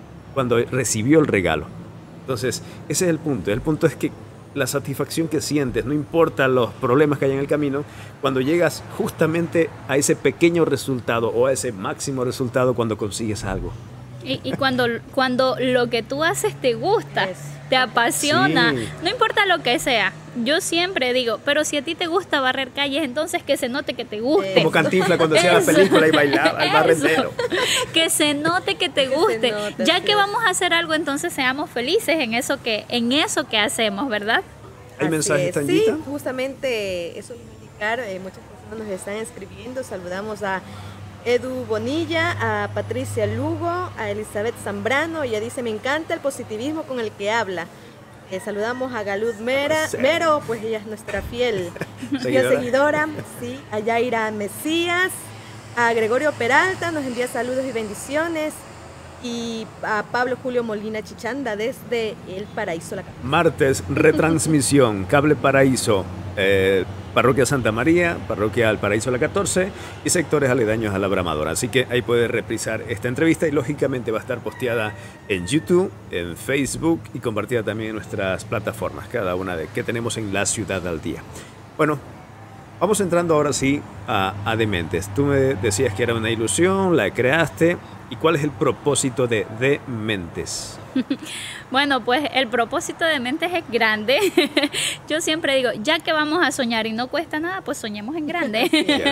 [SPEAKER 1] recibió el regalo. Entonces, ese es el punto. El punto es que la satisfacción que sientes, no importa los problemas que hay en el camino, cuando llegas justamente a ese pequeño resultado o a ese máximo resultado cuando consigues algo.
[SPEAKER 3] Y cuando lo que tú haces te gusta, te apasiona, sí. No importa lo que sea. Yo siempre digo, pero si a ti te gusta barrer calles, entonces que se note que te guste.
[SPEAKER 1] Como Cantinflas cuando hacía la película y bailaba al barrendero.
[SPEAKER 3] Que se note que te guste. Ya que vamos a hacer algo, entonces seamos felices en eso que hacemos, ¿verdad?
[SPEAKER 1] ¿Hay mensajes, Tañita?
[SPEAKER 2] Sí, justamente eso iba a indicar. Muchas personas nos están escribiendo. Saludamos a Edu Bonilla, a Patricia Lugo, a Elizabeth Zambrano. Ella dice, me encanta el positivismo con el que habla. Saludamos a Galud Mero, pues ella es nuestra fiel seguidora. Sí, a Yaira Mesías, a Gregorio Peralta, nos envía saludos y bendiciones. Y a Pablo Julio Molina Chichanda desde El Paraíso, la capital.
[SPEAKER 1] Martes, retransmisión, Cable Paraíso, Parroquia Santa María, Parroquia El Paraíso la 14 y sectores aledaños a la Bramadora. Así que ahí puede reprisar esta entrevista y lógicamente va a estar posteada en YouTube, en Facebook y compartida también en nuestras plataformas, cada una de que tenemos en La Ciudad al Día. Bueno, vamos entrando ahora sí a Dementes. Tú me decías que era una ilusión, la creaste. ¿Y cuál es el propósito de Dementes?
[SPEAKER 3] Bueno, pues el propósito de Dementes es grande. Yo siempre digo, ya que vamos a soñar y no cuesta nada, pues soñemos en grande.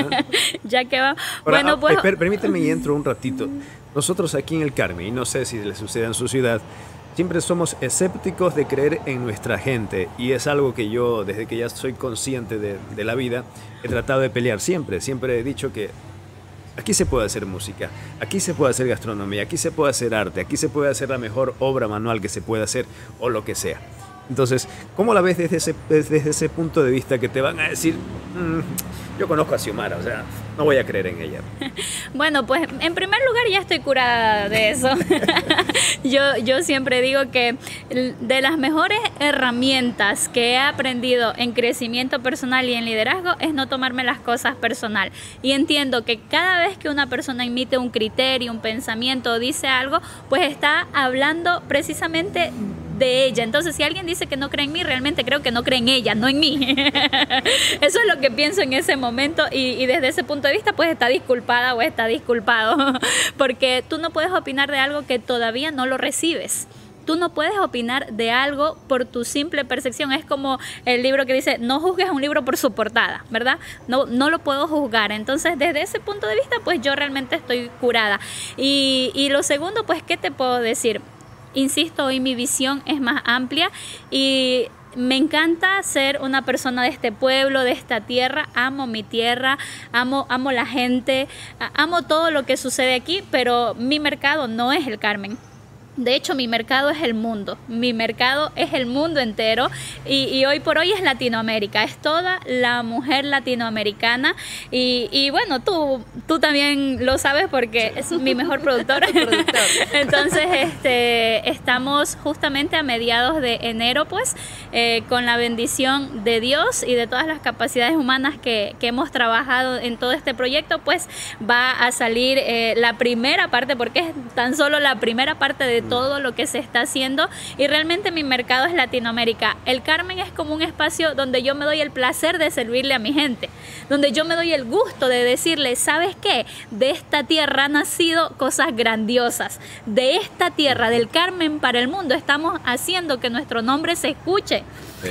[SPEAKER 3] Ya que va.
[SPEAKER 1] Ahora,
[SPEAKER 3] bueno, pues
[SPEAKER 1] permíteme y entro un ratito. Nosotros aquí en el Carmen, y no sé si le sucede en su ciudad, siempre somos escépticos de creer en nuestra gente. Y es algo que yo, desde que ya soy consciente de la vida, he tratado de pelear siempre. Siempre he dicho que aquí se puede hacer música, aquí se puede hacer gastronomía, aquí se puede hacer arte, aquí se puede hacer la mejor obra manual que se pueda hacer o lo que sea. Entonces, ¿cómo la ves desde ese punto de vista que te van a decir, yo conozco a Xiomara, o sea, no voy a creer en ella?
[SPEAKER 3] Bueno, pues en primer lugar ya estoy curada de eso. Yo siempre digo que de las mejores herramientas que he aprendido en crecimiento personal y en liderazgo es no tomarme las cosas personal. Y entiendo que cada vez que una persona emite un criterio, un pensamiento o dice algo, pues está hablando precisamente de ella. Entonces, si alguien dice que no cree en mí, realmente creo que no cree en ella, no en mí. Eso es lo que pienso en ese momento y desde ese punto de vista, pues está disculpada o está disculpado. Porque tú no puedes opinar de algo que todavía no lo recibes. Tú no puedes opinar de algo por tu simple percepción. Es como el libro que dice, no juzgues a un libro por su portada, ¿verdad? No lo puedo juzgar. Entonces, desde ese punto de vista, pues yo realmente estoy curada. Y lo segundo, pues, ¿qué te puedo decir? Insisto, hoy mi visión es más amplia y me encanta ser una persona de este pueblo, de esta tierra. Amo mi tierra, amo la gente, amo todo lo que sucede aquí, pero mi mercado no es el Carmen. De hecho, mi mercado es el mundo, mi mercado es el mundo entero y hoy por hoy es Latinoamérica, es toda la mujer latinoamericana y bueno, tú también lo sabes porque es mi mejor productor. Entonces, estamos justamente a mediados de enero, pues, con la bendición de Dios y de todas las capacidades humanas que hemos trabajado en todo este proyecto, pues va a salir la primera parte, porque es tan solo la primera parte de todo lo que se está haciendo y realmente mi mercado es Latinoamérica. El Carmen es como un espacio donde yo me doy el placer de servirle a mi gente, donde yo me doy el gusto de decirle, ¿sabes qué? De esta tierra han nacido cosas grandiosas. De esta tierra, del Carmen para el mundo, estamos haciendo que nuestro nombre se escuche.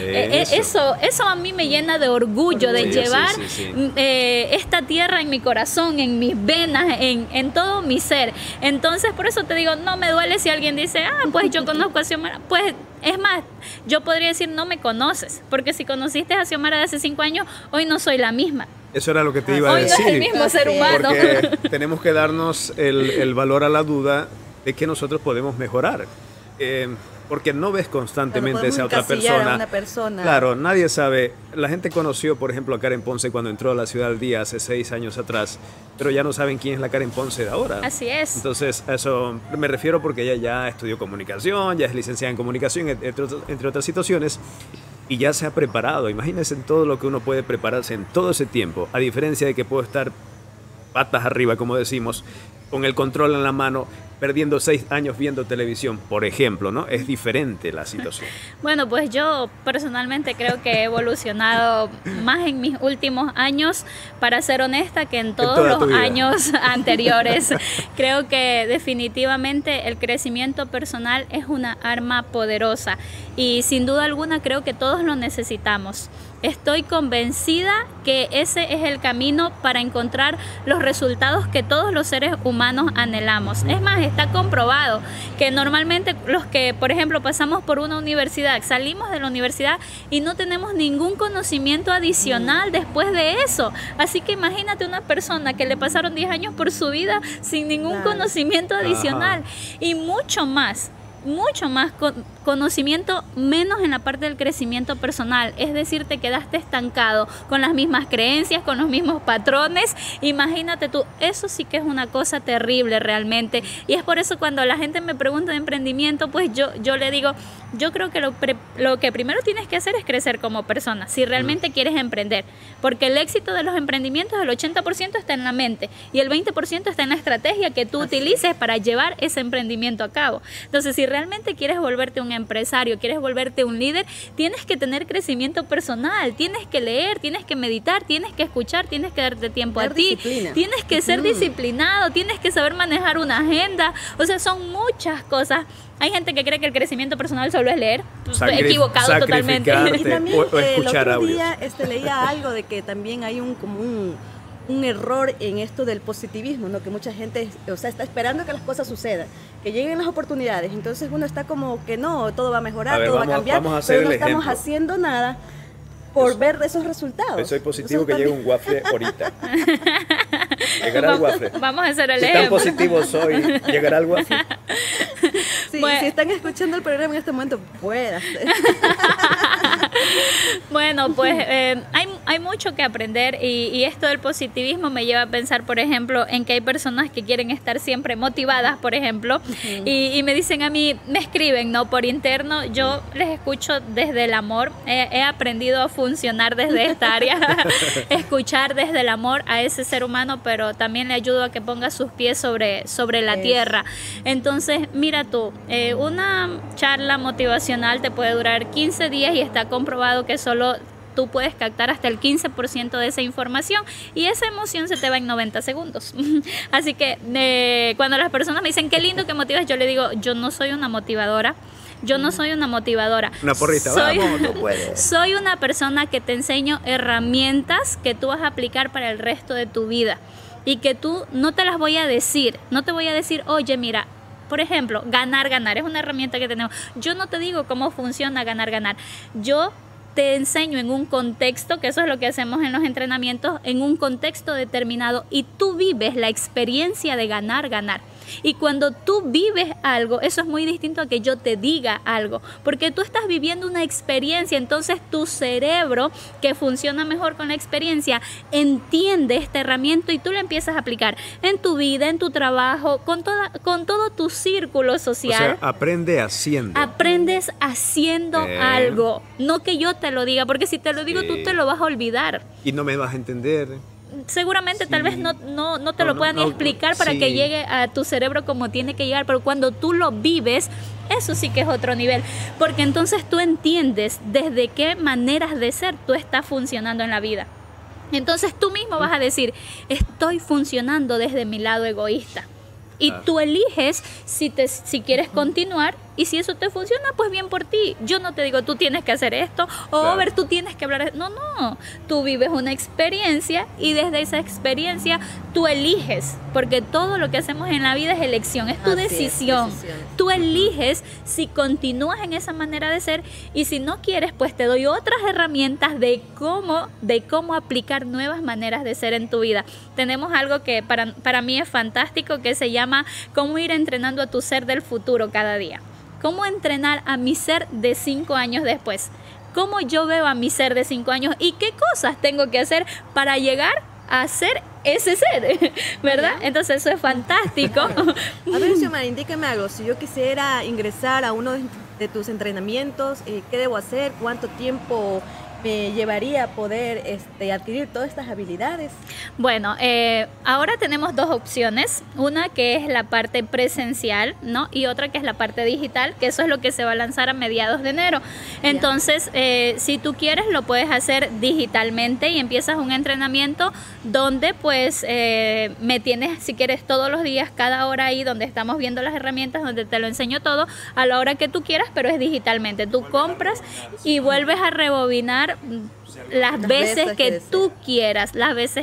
[SPEAKER 3] Eso a mí me llena de orgullo de llevar esta tierra en mi corazón, en mis venas, en todo mi ser. Entonces, por eso te digo, no me duele si alguien dice, pues yo conozco a Xiomara. Pues es más, yo podría decir, no me conoces, porque si conociste a Xiomara de hace 5 años, hoy no soy la misma.
[SPEAKER 1] Eso era lo que te iba a decir.
[SPEAKER 3] Hoy no es el mismo ser humano.
[SPEAKER 1] Porque tenemos que darnos el valor a la duda de que nosotros podemos mejorar. Porque no ves constantemente esa otra persona.
[SPEAKER 2] A una persona.
[SPEAKER 1] Claro, nadie sabe. La gente conoció, por ejemplo, a Karen Ponce cuando entró a la Ciudad al Día hace 6 años atrás, pero ya no saben quién es la Karen Ponce de ahora.
[SPEAKER 3] Así es.
[SPEAKER 1] Entonces, a eso me refiero porque ella ya estudió comunicación, ya es licenciada en comunicación, entre otras situaciones, y ya se ha preparado. Imagínense en todo lo que uno puede prepararse en todo ese tiempo, a diferencia de que puedo estar patas arriba, como decimos, con el control en la mano, perdiendo 6 años viendo televisión, por ejemplo, ¿no? Es diferente la situación.
[SPEAKER 3] Bueno, pues yo personalmente creo que he evolucionado más en mis últimos años, para ser honesta, que en todos los años anteriores. Creo que definitivamente el crecimiento personal es una arma poderosa y sin duda alguna creo que todos lo necesitamos. Estoy convencida que ese es el camino para encontrar los resultados que todos los seres humanos anhelamos. Es más, está comprobado que normalmente los que, por ejemplo, pasamos por una universidad, salimos de la universidad y no tenemos ningún conocimiento adicional después de eso. Así que imagínate una persona que le pasaron 10 años por su vida sin ningún conocimiento adicional. Y mucho más conocimiento, menos en la parte del crecimiento personal, es decir, te quedaste estancado con las mismas creencias, con los mismos patrones. Imagínate tú, eso sí que es una cosa terrible realmente, y es por eso cuando la gente me pregunta de emprendimiento, pues yo le digo, yo creo que lo que primero tienes que hacer es crecer como persona, si realmente quieres emprender, porque el éxito de los emprendimientos, el 80% está en la mente y el 20% está en la estrategia que tú utilices para llevar ese emprendimiento a cabo. Entonces, si realmente quieres volverte un empresario, quieres volverte un líder, tienes que tener crecimiento personal, tienes que leer, tienes que meditar, tienes que escuchar, tienes que darte tiempo a ti, tienes que ser disciplinado, tienes que saber manejar una agenda. O sea, son muchas cosas. Hay gente que cree que el crecimiento personal solo es leer. Estoy equivocado totalmente.
[SPEAKER 2] Y también
[SPEAKER 1] o escuchar
[SPEAKER 2] el otro
[SPEAKER 1] audios.
[SPEAKER 2] día leía algo de que también hay un error en esto del positivismo, ¿no? Que mucha gente, o sea, está esperando que las cosas sucedan, que lleguen las oportunidades. Entonces uno está como que no, todo va a mejorar, todo va a cambiar, pero no estamos haciendo nada por ver esos resultados.
[SPEAKER 1] Soy positivo que llegue un waffle ahorita. ¿Llegará el waffle?
[SPEAKER 3] Vamos a hacer el
[SPEAKER 1] ejemplo. Si tan positivo soy, ¿llegará el waffle?
[SPEAKER 2] Sí, si están escuchando el programa en este momento, puede hacer.
[SPEAKER 3] Bueno, pues hay mucho que aprender y esto del positivismo me lleva a pensar, por ejemplo, en que hay personas que quieren estar siempre motivadas, por ejemplo, y me dicen a mí, me escriben, ¿no? Por interno, yo les escucho desde el amor, he aprendido a funcionar desde esta área, escuchar desde el amor a ese ser humano, pero también le ayudo a que ponga sus pies sobre la tierra. Entonces, mira tú, una charla motivacional te puede durar 15 días y está comprobado que solo tú puedes captar hasta el 15% de esa información y esa emoción se te va en 90 segundos. Así que cuando las personas me dicen qué lindo que motivas, yo le digo, yo no soy una motivadora. Yo no soy una motivadora.
[SPEAKER 1] Una porrita, vamos, tú puedes.
[SPEAKER 3] Soy una persona que te enseño herramientas que tú vas a aplicar para el resto de tu vida y que tú no te las voy a decir. No te voy a decir, oye, mira, por ejemplo, ganar es una herramienta que tenemos. Yo no te digo cómo funciona ganar. Yo te enseño en un contexto, que eso es lo que hacemos en los entrenamientos, en un contexto determinado y tú vives la experiencia de ganar. Y cuando tú vives algo, eso es muy distinto a que yo te diga algo, porque tú estás viviendo una experiencia, entonces tu cerebro, que funciona mejor con la experiencia, entiende esta herramienta y tú la empiezas a aplicar en tu vida, en tu trabajo, con todo tu círculo social.
[SPEAKER 1] O sea, aprende haciendo.
[SPEAKER 3] Aprendes haciendo algo, no que yo te lo diga, porque si te lo digo tú te lo vas a olvidar.
[SPEAKER 1] Y no me vas a entender.
[SPEAKER 3] Seguramente tal vez no te lo puedan explicar para que llegue a tu cerebro como tiene que llegar, pero cuando tú lo vives, eso sí que es otro nivel, porque entonces tú entiendes desde qué maneras de ser tú estás funcionando en la vida. Entonces tú mismo vas a decir, estoy funcionando desde mi lado egoísta. Y tú eliges si quieres continuar y si eso te funciona, pues bien por ti. Yo no te digo, tú tienes que hacer esto o ver, tú tienes que hablar. No, tú vives una experiencia y desde esa experiencia tú eliges, porque todo lo que hacemos en la vida es elección, es tu decisión. Tú eliges si continúas en esa manera de ser y si no quieres, pues te doy otras herramientas de cómo aplicar nuevas maneras de ser en tu vida. Tenemos algo que para mí es fantástico, que se llama cómo ir entrenando a tu ser del futuro cada día. Cómo entrenar a mi ser de 5 años después. Cómo yo veo a mi ser de 5 años y qué cosas tengo que hacer para llegar a ser ese ser, ¿verdad? Entonces eso es fantástico.
[SPEAKER 2] A ver, Xiomara, indícame algo. Si yo quisiera ingresar a uno de tus entrenamientos, ¿qué debo hacer? ¿Cuánto tiempo me llevaría a poder adquirir todas estas habilidades?
[SPEAKER 3] Bueno, ahora tenemos dos opciones, una que es la parte presencial, ¿no? Y otra que es la parte digital, que eso es lo que se va a lanzar a mediados de enero. Entonces, si tú quieres, lo puedes hacer digitalmente y empiezas un entrenamiento donde pues me tienes, si quieres, todos los días, cada hora ahí donde estamos viendo las herramientas, donde te lo enseño todo a la hora que tú quieras, pero es digitalmente. Tú compras y vuelves a rebobinar las veces que tú quieras,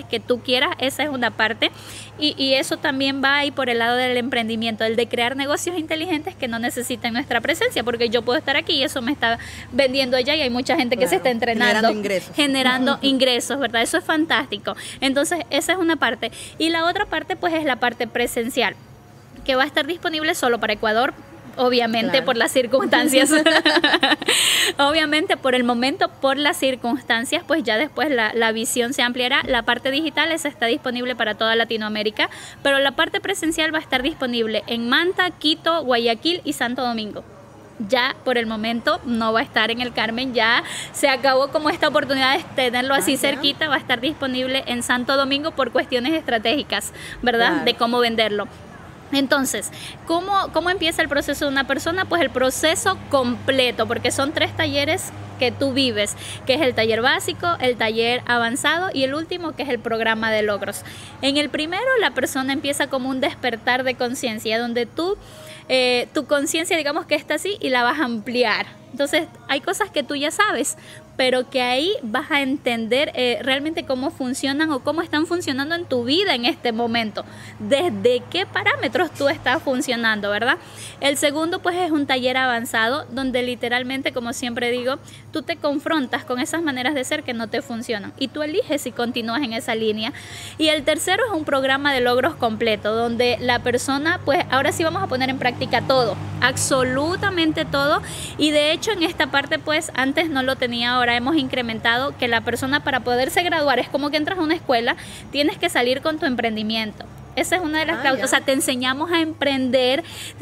[SPEAKER 3] esa es una parte y eso también va ahí por el lado del emprendimiento, el de crear negocios inteligentes que no necesitan nuestra presencia, porque yo puedo estar aquí y eso me está vendiendo ya y hay mucha gente que se está entrenando, generando ingresos, ¿verdad? Eso es fantástico. Entonces esa es una parte y la otra parte pues es la parte presencial, que va a estar disponible solo para Ecuador, obviamente por las circunstancias. Obviamente por el momento, por las circunstancias, pues ya después la visión se ampliará. La parte digital esa está disponible para toda Latinoamérica, pero la parte presencial va a estar disponible en Manta, Quito, Guayaquil y Santo Domingo. Ya por el momento no va a estar en el Carmen, ya se acabó como esta oportunidad de tenerlo así cerquita, va a estar disponible en Santo Domingo por cuestiones estratégicas, ¿verdad? De cómo venderlo. Entonces, ¿cómo empieza el proceso de una persona? Pues el proceso completo, porque son 3 talleres que tú vives, que es el taller básico, el taller avanzado y el último que es el programa de logros. En el primero la persona empieza como un despertar de conciencia, donde tu conciencia digamos que está así y la vas a ampliar. Entonces hay cosas que tú ya sabes, pero que ahí vas a entender realmente cómo funcionan o cómo están funcionando en tu vida en este momento, desde qué parámetros tú estás funcionando, ¿verdad? El segundo pues es un taller avanzado donde literalmente, como siempre digo, tú te confrontas con esas maneras de ser que no te funcionan y tú eliges si continúas en esa línea. Y el tercero es un programa de logros completo donde la persona pues ahora sí vamos a poner en práctica todo, absolutamente todo, y de hecho en esta parte pues antes no lo tenía, ahora hemos incrementado que la persona para poderse graduar es como que entras a una escuela, tienes que salir con tu emprendimiento. Esa es una de las causas, o sea, te enseñamos a emprender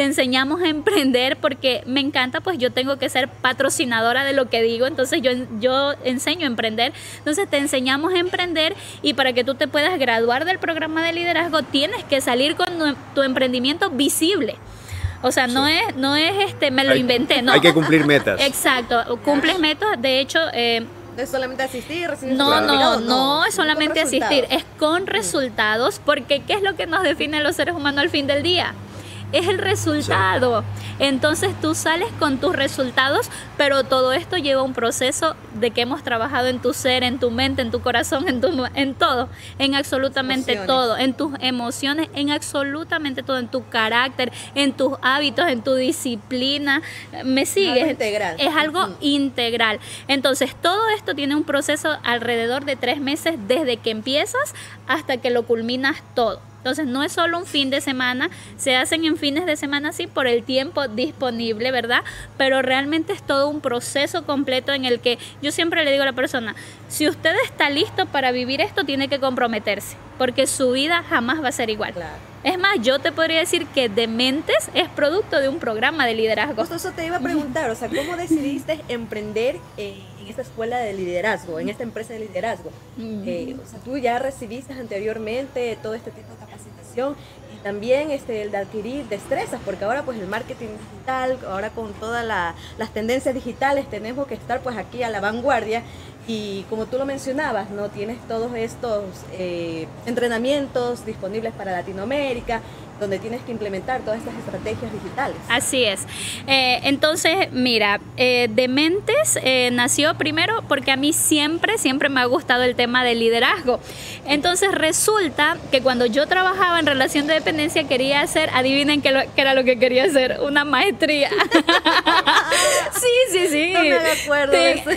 [SPEAKER 3] porque me encanta, pues yo tengo que ser patrocinadora de lo que digo, entonces yo enseño a emprender, entonces te enseñamos a emprender y para que tú te puedas graduar del programa de liderazgo tienes que salir con tu emprendimiento visible. O sea, no es me lo inventé, no.
[SPEAKER 1] Hay que cumplir metas.
[SPEAKER 3] Exacto, cumples metas, de hecho...
[SPEAKER 2] No es solamente asistir, recibir
[SPEAKER 3] no es solamente asistir, es con resultados, porque ¿qué es lo que nos define a los seres humanos al fin del día? Es el resultado. Entonces tú sales con tus resultados, pero todo esto lleva un proceso de que hemos trabajado en tu ser, en tu mente, en tu corazón, en todo, en absolutamente todo, en tus emociones, en absolutamente todo, en tu carácter, en tus hábitos, en tu disciplina. ¿Me sigues?
[SPEAKER 2] Algo integral.
[SPEAKER 3] Es algo integral. Entonces todo esto tiene un proceso alrededor de 3 meses desde que empiezas hasta que lo culminas todo. Entonces no es solo un fin de semana, se hacen en fines de semana sí por el tiempo disponible, ¿verdad? Pero realmente es todo un proceso completo en el que yo siempre le digo a la persona, si usted está listo para vivir esto, tiene que comprometerse, porque su vida jamás va a ser igual.
[SPEAKER 2] Claro.
[SPEAKER 3] Es más, yo te podría decir que Dementes es producto de un programa de liderazgo.
[SPEAKER 2] Justo eso te iba a preguntar, o sea, ¿cómo decidiste emprender en esta escuela de liderazgo, en esta empresa de liderazgo? O sea, tú ya recibiste anteriormente todo este tipo de capacitación y también el de adquirir destrezas, porque ahora pues el marketing digital, ahora con todas las tendencias digitales tenemos que estar pues aquí a la vanguardia. Y como tú lo mencionabas, ¿no? Tienes todos estos entrenamientos disponibles para Latinoamérica, donde tienes que implementar todas estas estrategias digitales.
[SPEAKER 3] Así es. Entonces, mira, Dementes nació primero porque a mí siempre me ha gustado el tema del liderazgo. Entonces resulta que cuando yo trabajaba en relación de dependencia quería hacer, adivinen qué era lo que quería hacer, una maestría. Sí.
[SPEAKER 2] No me acuerdo de eso.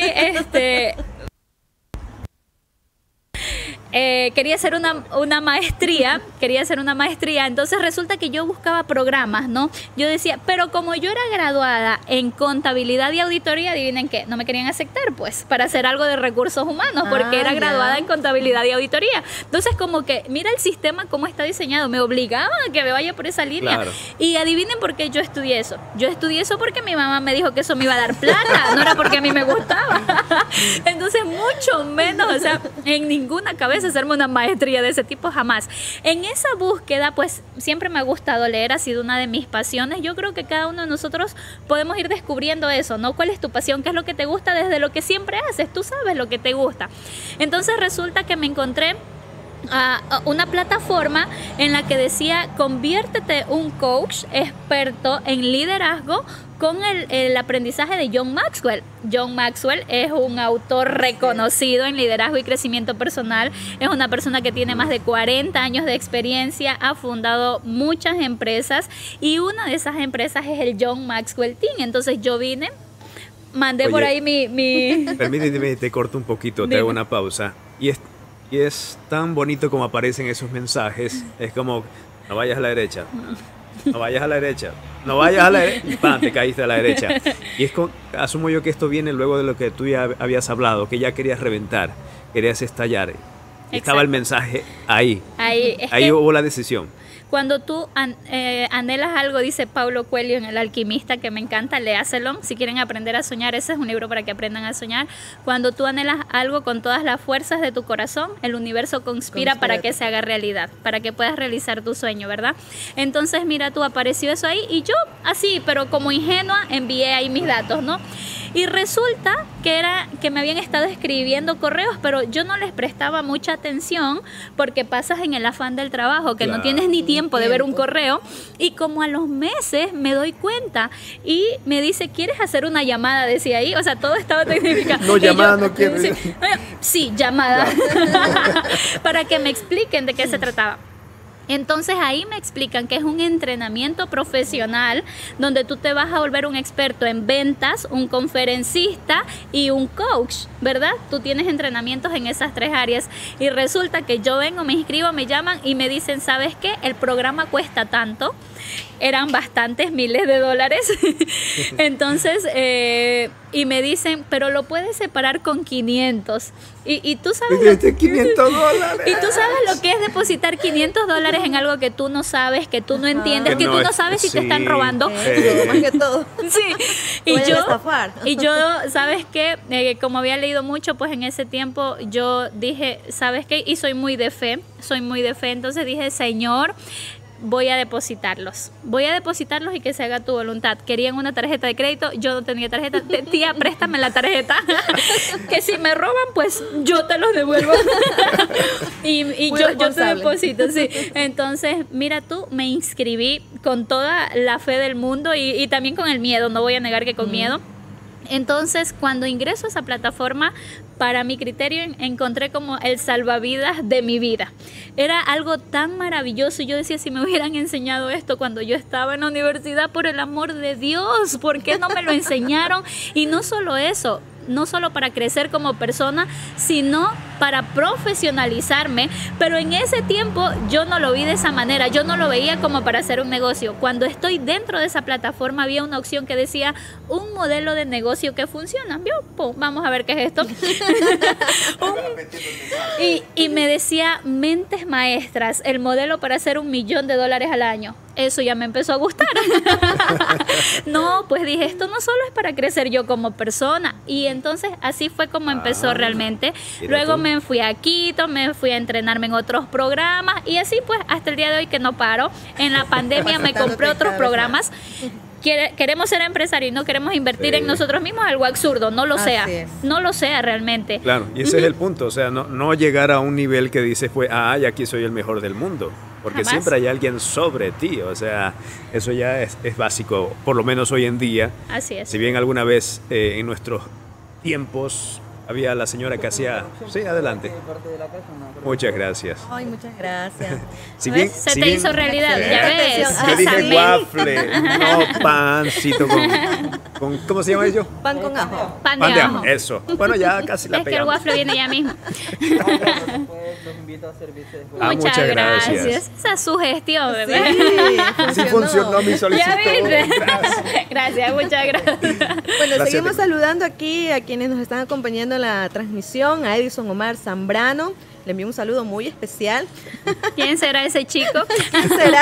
[SPEAKER 3] Quería hacer una maestría, entonces resulta que yo buscaba programas, ¿no? Yo decía, pero como yo era graduada en contabilidad y auditoría, adivinen qué, no me querían aceptar, pues, para hacer algo de recursos humanos, porque era graduada en contabilidad y auditoría. Entonces, como que, mira el sistema cómo está diseñado, me obligaban a que me vaya por esa línea.
[SPEAKER 1] Claro.
[SPEAKER 3] Y adivinen por qué yo estudié eso. Yo estudié eso porque mi mamá me dijo que eso me iba a dar plata, no era porque a mí me gustaba. Entonces, mucho menos, o sea, en ninguna cabeza hacerme una maestría de ese tipo, jamás. En esa búsqueda, pues siempre me ha gustado leer, ha sido una de mis pasiones. Yo creo que cada uno de nosotros podemos ir descubriendo eso, ¿no? ¿Cuál es tu pasión? ¿Qué es lo que te gusta desde lo que siempre haces? Tú sabes lo que te gusta. Entonces resulta que me encontré una plataforma en la que decía conviértete un coach experto en liderazgo con el aprendizaje de John Maxwell. John Maxwell es un autor reconocido en liderazgo y crecimiento personal, es una persona que tiene más de 40 años de experiencia, ha fundado muchas empresas y una de esas empresas es el John Maxwell Team. Entonces yo vine, mandé por ahí mi...
[SPEAKER 1] Permíteme, te corto un poquito, te hago una pausa. Y es tan bonito como aparecen esos mensajes. Es como, no vayas a la derecha, no vayas a la derecha, no vayas a la derecha, y ¡pam!, te caíste a la derecha. Y asumo yo que esto viene luego de lo que tú ya habías hablado, que ya querías reventar, querías estallar. Estaba el mensaje ahí. Ahí hubo la decisión.
[SPEAKER 3] Cuando tú anhelas algo, dice Paulo Coelho en El Alquimista, que me encanta, léaselo. Si quieren aprender a soñar, ese es un libro para que aprendan a soñar. Cuando tú anhelas algo con todas las fuerzas de tu corazón, el universo conspira para que se haga realidad, para que puedas realizar tu sueño, ¿verdad? Entonces, mira, tú apareció eso ahí y yo así, pero como ingenua, envié ahí mis datos, ¿no? Y resulta que me habían estado escribiendo correos, pero yo no les prestaba mucha atención porque pasas en el afán del trabajo, que no tienes ni tiempo de ver un correo. Y como a los meses me doy cuenta y me dice, ¿quieres hacer una llamada? Decía ahí, o sea, todo estaba tecnificado.
[SPEAKER 1] No, llamada no quiero.
[SPEAKER 3] Sí, llamada. Para que me expliquen de qué se trataba. Entonces ahí me explican que es un entrenamiento profesional donde tú te vas a volver un experto en ventas, un conferencista y un coach, ¿verdad? Tú tienes entrenamientos en esas 3 áreas y resulta que yo vengo, me inscribo, me llaman y me dicen, ¿sabes qué? El programa cuesta tanto. Eran bastantes miles de dólares. Entonces, y me dicen, pero lo puedes separar con 500. Y tú sabes...
[SPEAKER 1] $500.
[SPEAKER 3] Y tú sabes lo que es depositar $500 en algo que tú no sabes, que tú no entiendes, que tú no sabes si te están robando.
[SPEAKER 2] Más que todo.
[SPEAKER 3] Sí. Y yo, ¿sabes qué? Como había leído mucho, pues en ese tiempo yo dije, ¿sabes qué? Y soy muy de fe. Entonces dije, Señor, voy a depositarlos y que se haga tu voluntad. Querían una tarjeta de crédito, yo no tenía tarjeta. Tía, préstame la tarjeta, que si me roban, pues yo te los devuelvo. y yo te deposito, sí. Entonces, mira tú, me inscribí con toda la fe del mundo y también con el miedo, no voy a negar que con miedo. Entonces, cuando ingreso a esa plataforma, para mi criterio encontré como el salvavidas de mi vida. Era algo tan maravilloso y yo decía, si me hubieran enseñado esto cuando yo estaba en la universidad, por el amor de Dios, ¿por qué no me lo enseñaron? Y no solo eso, no solo para crecer como persona, sino para profesionalizarme, pero en ese tiempo yo no lo vi de esa manera, yo no lo veía como para hacer un negocio. Cuando estoy dentro de esa plataforma había una opción que decía un modelo de negocio que funciona. Pum, vamos a ver qué es esto. y me decía mentes maestras, el modelo para hacer $1 millón al año. Eso ya me empezó a gustar. No, pues dije, esto no solo es para crecer yo como persona. Y entonces así fue como empezó realmente. Luego me fui a Quito, me fui a entrenarme en otros programas y así pues hasta el día de hoy que no paro. En la pandemia me compré otros programas. Queremos ser empresarios y no queremos invertir en nosotros mismos, algo absurdo, no lo sea, no lo sea realmente.
[SPEAKER 1] Claro, y ese es el punto, o sea, no llegar a un nivel que dices, pues, y aquí soy el mejor del mundo, porque jamás. Siempre hay alguien sobre ti, o sea, eso ya es básico, por lo menos hoy en día.
[SPEAKER 3] Así es.
[SPEAKER 1] Si bien alguna vez en nuestros tiempos había la señora que hacía... Sí, adelante. Muchas gracias.
[SPEAKER 2] Ay, muchas gracias.
[SPEAKER 3] Se te hizo realidad, ya ves.
[SPEAKER 1] Yo dije waffle, no pancito con... ¿Cómo se llama ello?
[SPEAKER 2] Pan con ajo.
[SPEAKER 3] Pan de ajo.
[SPEAKER 1] Eso. Bueno, ya casi la pegamos.
[SPEAKER 3] Es que el waffle viene ya mismo.
[SPEAKER 4] Los invito a servirse después.
[SPEAKER 3] Muchas gracias. Esa sugestión, ¿verdad?
[SPEAKER 2] Sí,
[SPEAKER 1] funcionó mi solicitud.
[SPEAKER 3] Ya ves. Gracias, muchas gracias.
[SPEAKER 2] Bueno, seguimos saludando aquí a quienes nos están acompañando en la transmisión, a Edison Omar Zambrano. Le envío un saludo muy especial.
[SPEAKER 3] ¿Quién será ese chico?
[SPEAKER 2] ¿Quién será?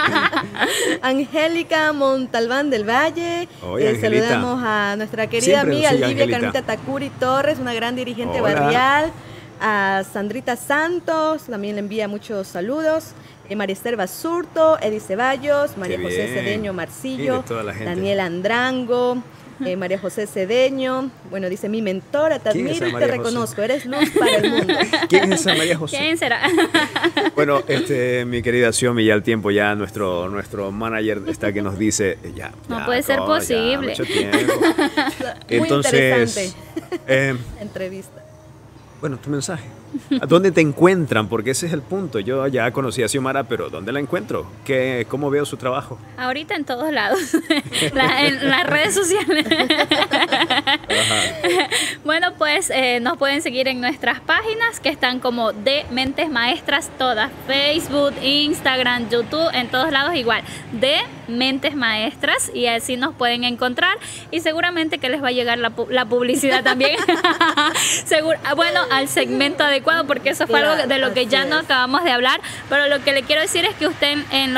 [SPEAKER 2] Angélica Montalbán del Valle. Saludamos a nuestra querida amiga Livia Carmita Tacuri Torres, una gran dirigente barrial. A Sandrita Santos, también le envía muchos saludos. María Esther Basurto, Eddie Ceballos, María José Cedeño Marcillo, Daniel Andrango, María José Cedeño. Bueno, dice, mi mentora, te admiro y te reconozco, eres luz para el mundo.
[SPEAKER 1] ¿Quién es esa María José?
[SPEAKER 3] ¿Quién será?
[SPEAKER 1] Bueno, mi querida Xiomi, ya al tiempo, ya nuestro manager está que nos dice,
[SPEAKER 3] no puede ser posible.
[SPEAKER 1] Mucho tiempo.
[SPEAKER 2] Muy
[SPEAKER 1] entonces,
[SPEAKER 2] entrevista.
[SPEAKER 1] Bueno, tu mensaje. ¿A dónde te encuentran? Porque ese es el punto. Yo ya conocí a Xiomara, pero ¿dónde la encuentro? ¿Cómo veo su trabajo?
[SPEAKER 3] Ahorita en todos lados. En las redes sociales. Bueno, pues nos pueden seguir en nuestras páginas que están como de Mentes Maestras todas. Facebook, Instagram, YouTube, en todos lados igual. De Mentes Maestras y así nos pueden encontrar y seguramente que les va a llegar la publicidad también. Bueno, al segmento adecuado porque eso fue algo de lo que ya no acabamos de hablar, pero lo que le quiero decir es que usted en los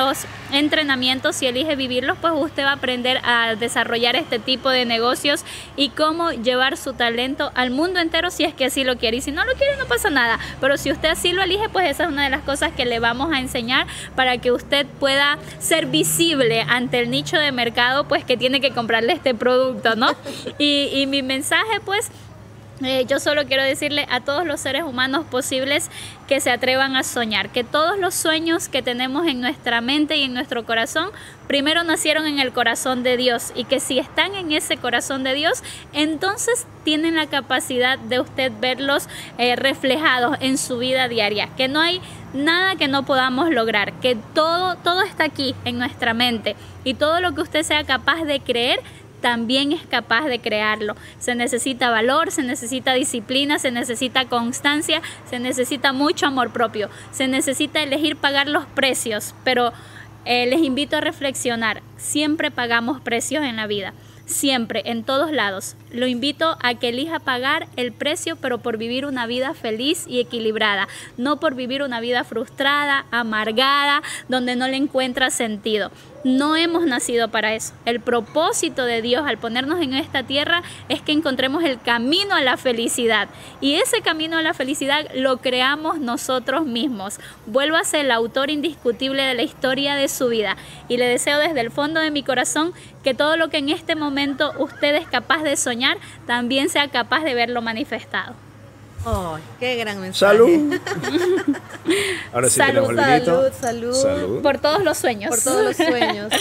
[SPEAKER 3] entrenamientos, si elige vivirlos, pues usted va a aprender a desarrollar este tipo de negocios y cómo llevar su talento al mundo entero si es que así lo quiere. Y si no lo quiere, no pasa nada. Pero si usted así lo elige, pues esa es una de las cosas que le vamos a enseñar para que usted pueda ser visible ante el nicho de mercado, pues que tiene que comprarle este producto, ¿no? Y mi mensaje, pues, yo solo quiero decirle a todos los seres humanos posibles que se atrevan a soñar, que todos los sueños que tenemos en nuestra mente y en nuestro corazón, primero nacieron en el corazón de Dios, y que si están en ese corazón de Dios, entonces tienen la capacidad de usted verlos reflejados en su vida diaria, que no hay nada que no podamos lograr, que todo está aquí en nuestra mente, y todo lo que usted sea capaz de creer, también es capaz de crearlo. Se necesita valor, se necesita disciplina, se necesita constancia, se necesita mucho amor propio, se necesita elegir pagar los precios, pero les invito a reflexionar. Siempre pagamos precios en la vida, siempre, en todos lados. Lo invito a que elija pagar el precio, pero por vivir una vida feliz y equilibrada, no por vivir una vida frustrada, amargada, donde no le encuentra sentido. No hemos nacido para eso. El propósito de Dios al ponernos en esta tierra es que encontremos el camino a la felicidad, y ese camino a la felicidad lo creamos nosotros mismos. Vuélvase el autor indiscutible de la historia de su vida, y le deseo desde el fondo de mi corazón que todo lo que en este momento usted es capaz de soñar, también sea capaz de verlo manifestado.
[SPEAKER 2] ¡Oh, qué gran mensaje!
[SPEAKER 1] ¡Salud! Ahora sí
[SPEAKER 3] Salud,
[SPEAKER 1] tenemos el vinito.
[SPEAKER 2] Salud.
[SPEAKER 3] Por todos los sueños.
[SPEAKER 2] Por todos los sueños.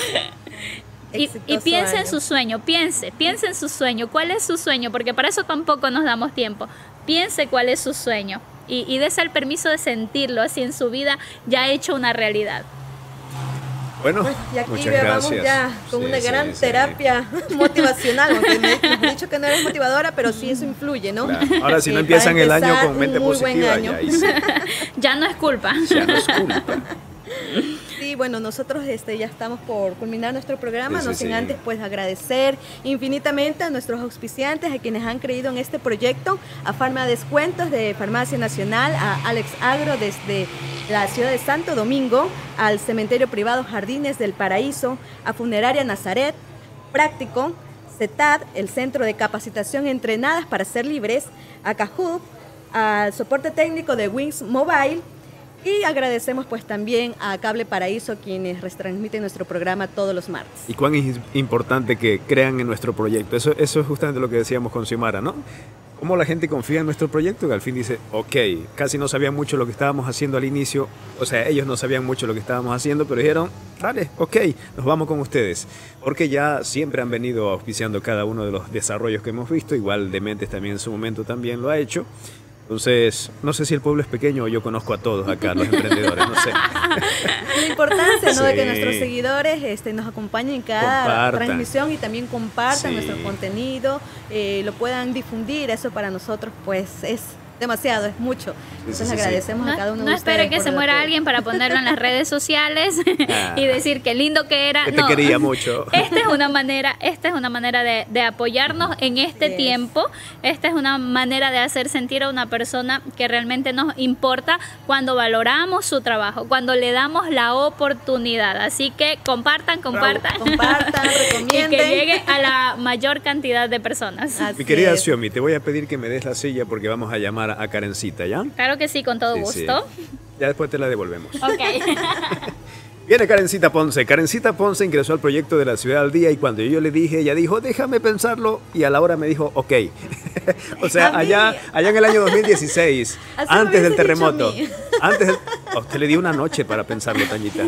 [SPEAKER 3] Y piense en su sueño, piense en su sueño. ¿Cuál es su sueño? Porque para eso tampoco nos damos tiempo. Piense cuál es su sueño y dése el permiso de sentirlo así en su vida ya hecho una realidad.
[SPEAKER 1] Bueno,
[SPEAKER 2] y aquí
[SPEAKER 1] muchas
[SPEAKER 2] vamos
[SPEAKER 1] gracias.
[SPEAKER 2] ya con una gran terapia motivacional, aunque me has dicho que no eres motivadora, pero sí eso influye, ¿no?
[SPEAKER 1] Claro. Ahora, si no
[SPEAKER 2] Para
[SPEAKER 1] empiezan el año
[SPEAKER 2] empezar,
[SPEAKER 1] con mente
[SPEAKER 2] un muy buen
[SPEAKER 1] positiva,
[SPEAKER 2] año.
[SPEAKER 1] ya, ahí sí,
[SPEAKER 3] Ya no es culpa.
[SPEAKER 1] ya no es culpa.
[SPEAKER 2] Sí, bueno, nosotros ya estamos por culminar nuestro programa,
[SPEAKER 1] Sí,
[SPEAKER 2] no
[SPEAKER 1] sí,
[SPEAKER 2] sin
[SPEAKER 1] sí.
[SPEAKER 2] antes pues agradecer infinitamente a nuestros auspiciantes, a quienes han creído en este proyecto, a Farma Descuentos de Farmacia Nacional, a Alex Agro desde la ciudad de Santo Domingo, al Cementerio Privado Jardines del Paraíso, a Funeraria Nazaret, Práctico, CETAD, el Centro de Capacitación Entrenadas para Ser Libres, a Cajub, al soporte técnico de Wings Mobile. Y agradecemos pues también a Cable Paraíso, quienes retransmiten nuestro programa todos los martes.
[SPEAKER 1] Y cuán importante que crean en nuestro proyecto. Eso es justamente lo que decíamos con Xiomara, ¿no? Cómo la gente confía en nuestro proyecto, que al fin dice, ok, casi no sabían mucho lo que estábamos haciendo al inicio. O sea, ellos no sabían mucho lo que estábamos haciendo, pero dijeron, dale, ok, nos vamos con ustedes. Porque ya siempre han venido auspiciando cada uno de los desarrollos que hemos visto. Igual Dementes también en su momento también lo ha hecho. Entonces, no sé si el pueblo es pequeño o yo conozco a todos acá, los emprendedores, no sé.
[SPEAKER 2] La importancia, ¿no?, de que
[SPEAKER 1] Sí.
[SPEAKER 2] nuestros seguidores nos acompañen en cada
[SPEAKER 1] Compartan.
[SPEAKER 2] transmisión y también compartan
[SPEAKER 1] Sí.
[SPEAKER 2] nuestro contenido, lo puedan difundir. Eso para nosotros pues es demasiado, es mucho. Entonces
[SPEAKER 1] sí, sí.
[SPEAKER 2] agradecemos a cada uno
[SPEAKER 3] No
[SPEAKER 2] de ustedes.
[SPEAKER 3] espere que
[SPEAKER 2] por
[SPEAKER 3] se
[SPEAKER 2] el
[SPEAKER 3] muera
[SPEAKER 2] apoyo.
[SPEAKER 3] alguien para ponerlo en las redes sociales
[SPEAKER 1] Ah.
[SPEAKER 3] y decir qué lindo que era.
[SPEAKER 1] Que te quería mucho.
[SPEAKER 3] Esta es una manera de apoyarnos en este
[SPEAKER 2] Así es.
[SPEAKER 3] tiempo. Esta es una manera de hacer sentir a una persona que realmente nos importa cuando valoramos su trabajo, cuando le damos la oportunidad. Así que compartan.
[SPEAKER 2] Compartan,
[SPEAKER 3] Y
[SPEAKER 2] recomienden.
[SPEAKER 3] que llegue a la mayor cantidad de personas.
[SPEAKER 2] Así
[SPEAKER 1] Mi querida
[SPEAKER 2] es.
[SPEAKER 1] Xiomi, te voy a pedir que me des la silla porque vamos a llamar a Karencita, ¿ya?
[SPEAKER 3] Claro que sí, con todo
[SPEAKER 1] Sí,
[SPEAKER 3] gusto.
[SPEAKER 1] sí. Ya después te la devolvemos.
[SPEAKER 3] Ok.
[SPEAKER 1] Viene Karencita Ponce. Karencita Ponce ingresó al proyecto de la Ciudad al Día y cuando yo le dije, ella dijo, déjame pensarlo, y a la hora me dijo, ok. O sea,
[SPEAKER 2] A mí.
[SPEAKER 1] allá en el año 2016,
[SPEAKER 2] Así me
[SPEAKER 1] antes del
[SPEAKER 2] hubiese dicho a
[SPEAKER 1] terremoto.
[SPEAKER 2] mí.
[SPEAKER 1] A usted le dio una noche para pensarlo, Tañita.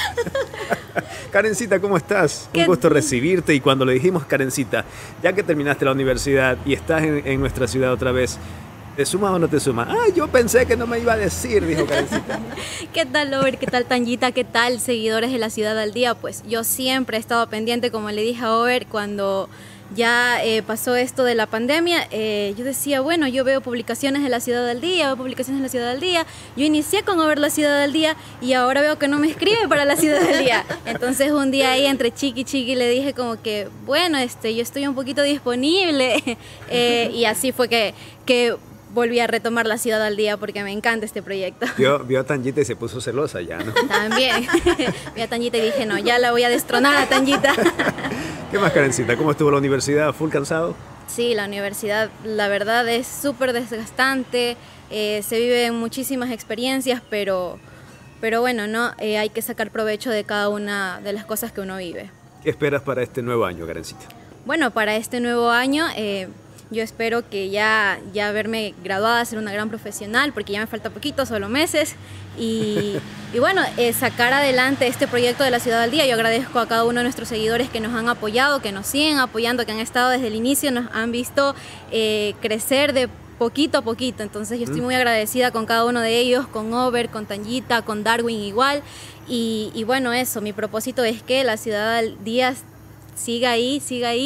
[SPEAKER 1] Karencita, ¿cómo estás? Un
[SPEAKER 2] ¿Qué?
[SPEAKER 1] gusto recibirte. Y cuando le dijimos, Karencita, ya que terminaste la universidad y estás en nuestra ciudad otra vez, ¿te sumas o no te sumas? Ah, yo pensé que no me iba a decir, dijo Karencita.
[SPEAKER 5] ¿Qué tal, Over? ¿Qué tal, Tañita? ¿Qué tal, seguidores de La Ciudad al Día? Pues yo siempre he estado pendiente, como le dije a Over, cuando ya pasó esto de la pandemia, yo decía, bueno, yo veo publicaciones de La Ciudad al Día, veo publicaciones de La Ciudad al Día. Yo inicié con Over La Ciudad al Día y ahora veo que no me escribe para La Ciudad al Día. Entonces un día ahí entre chiqui le dije como que, bueno, yo estoy un poquito disponible y así fue que volví a retomar la ciudad al día porque me encanta este proyecto.
[SPEAKER 1] Vio a Tanyita y se puso celosa ya, ¿no?
[SPEAKER 5] También. Vi a Tanyita y dije, no, ya la voy a destronar a Tanyita.
[SPEAKER 1] ¿Qué más, Karencita? ¿Cómo estuvo la universidad? ¿Full cansado?
[SPEAKER 5] Sí, la universidad, la verdad, es súper desgastante. Se viven muchísimas experiencias, pero bueno, ¿no? Hay que sacar provecho de cada una de las cosas que uno vive.
[SPEAKER 1] ¿Qué esperas para este nuevo año, Karencita?
[SPEAKER 5] Bueno, para este nuevo año yo espero que ya verme graduada, ser una gran profesional, porque ya me falta poquito, solo meses. Y bueno, sacar adelante este proyecto de la Ciudad al Día. Yo agradezco a cada uno de nuestros seguidores que nos han apoyado, que nos siguen apoyando, que han estado desde el inicio, nos han visto crecer de poquito a poquito. Entonces yo estoy muy agradecida con cada uno de ellos, con Over, con Tanyita, con Darwin igual. Y bueno, eso, mi propósito es que la Ciudad al Día siga ahí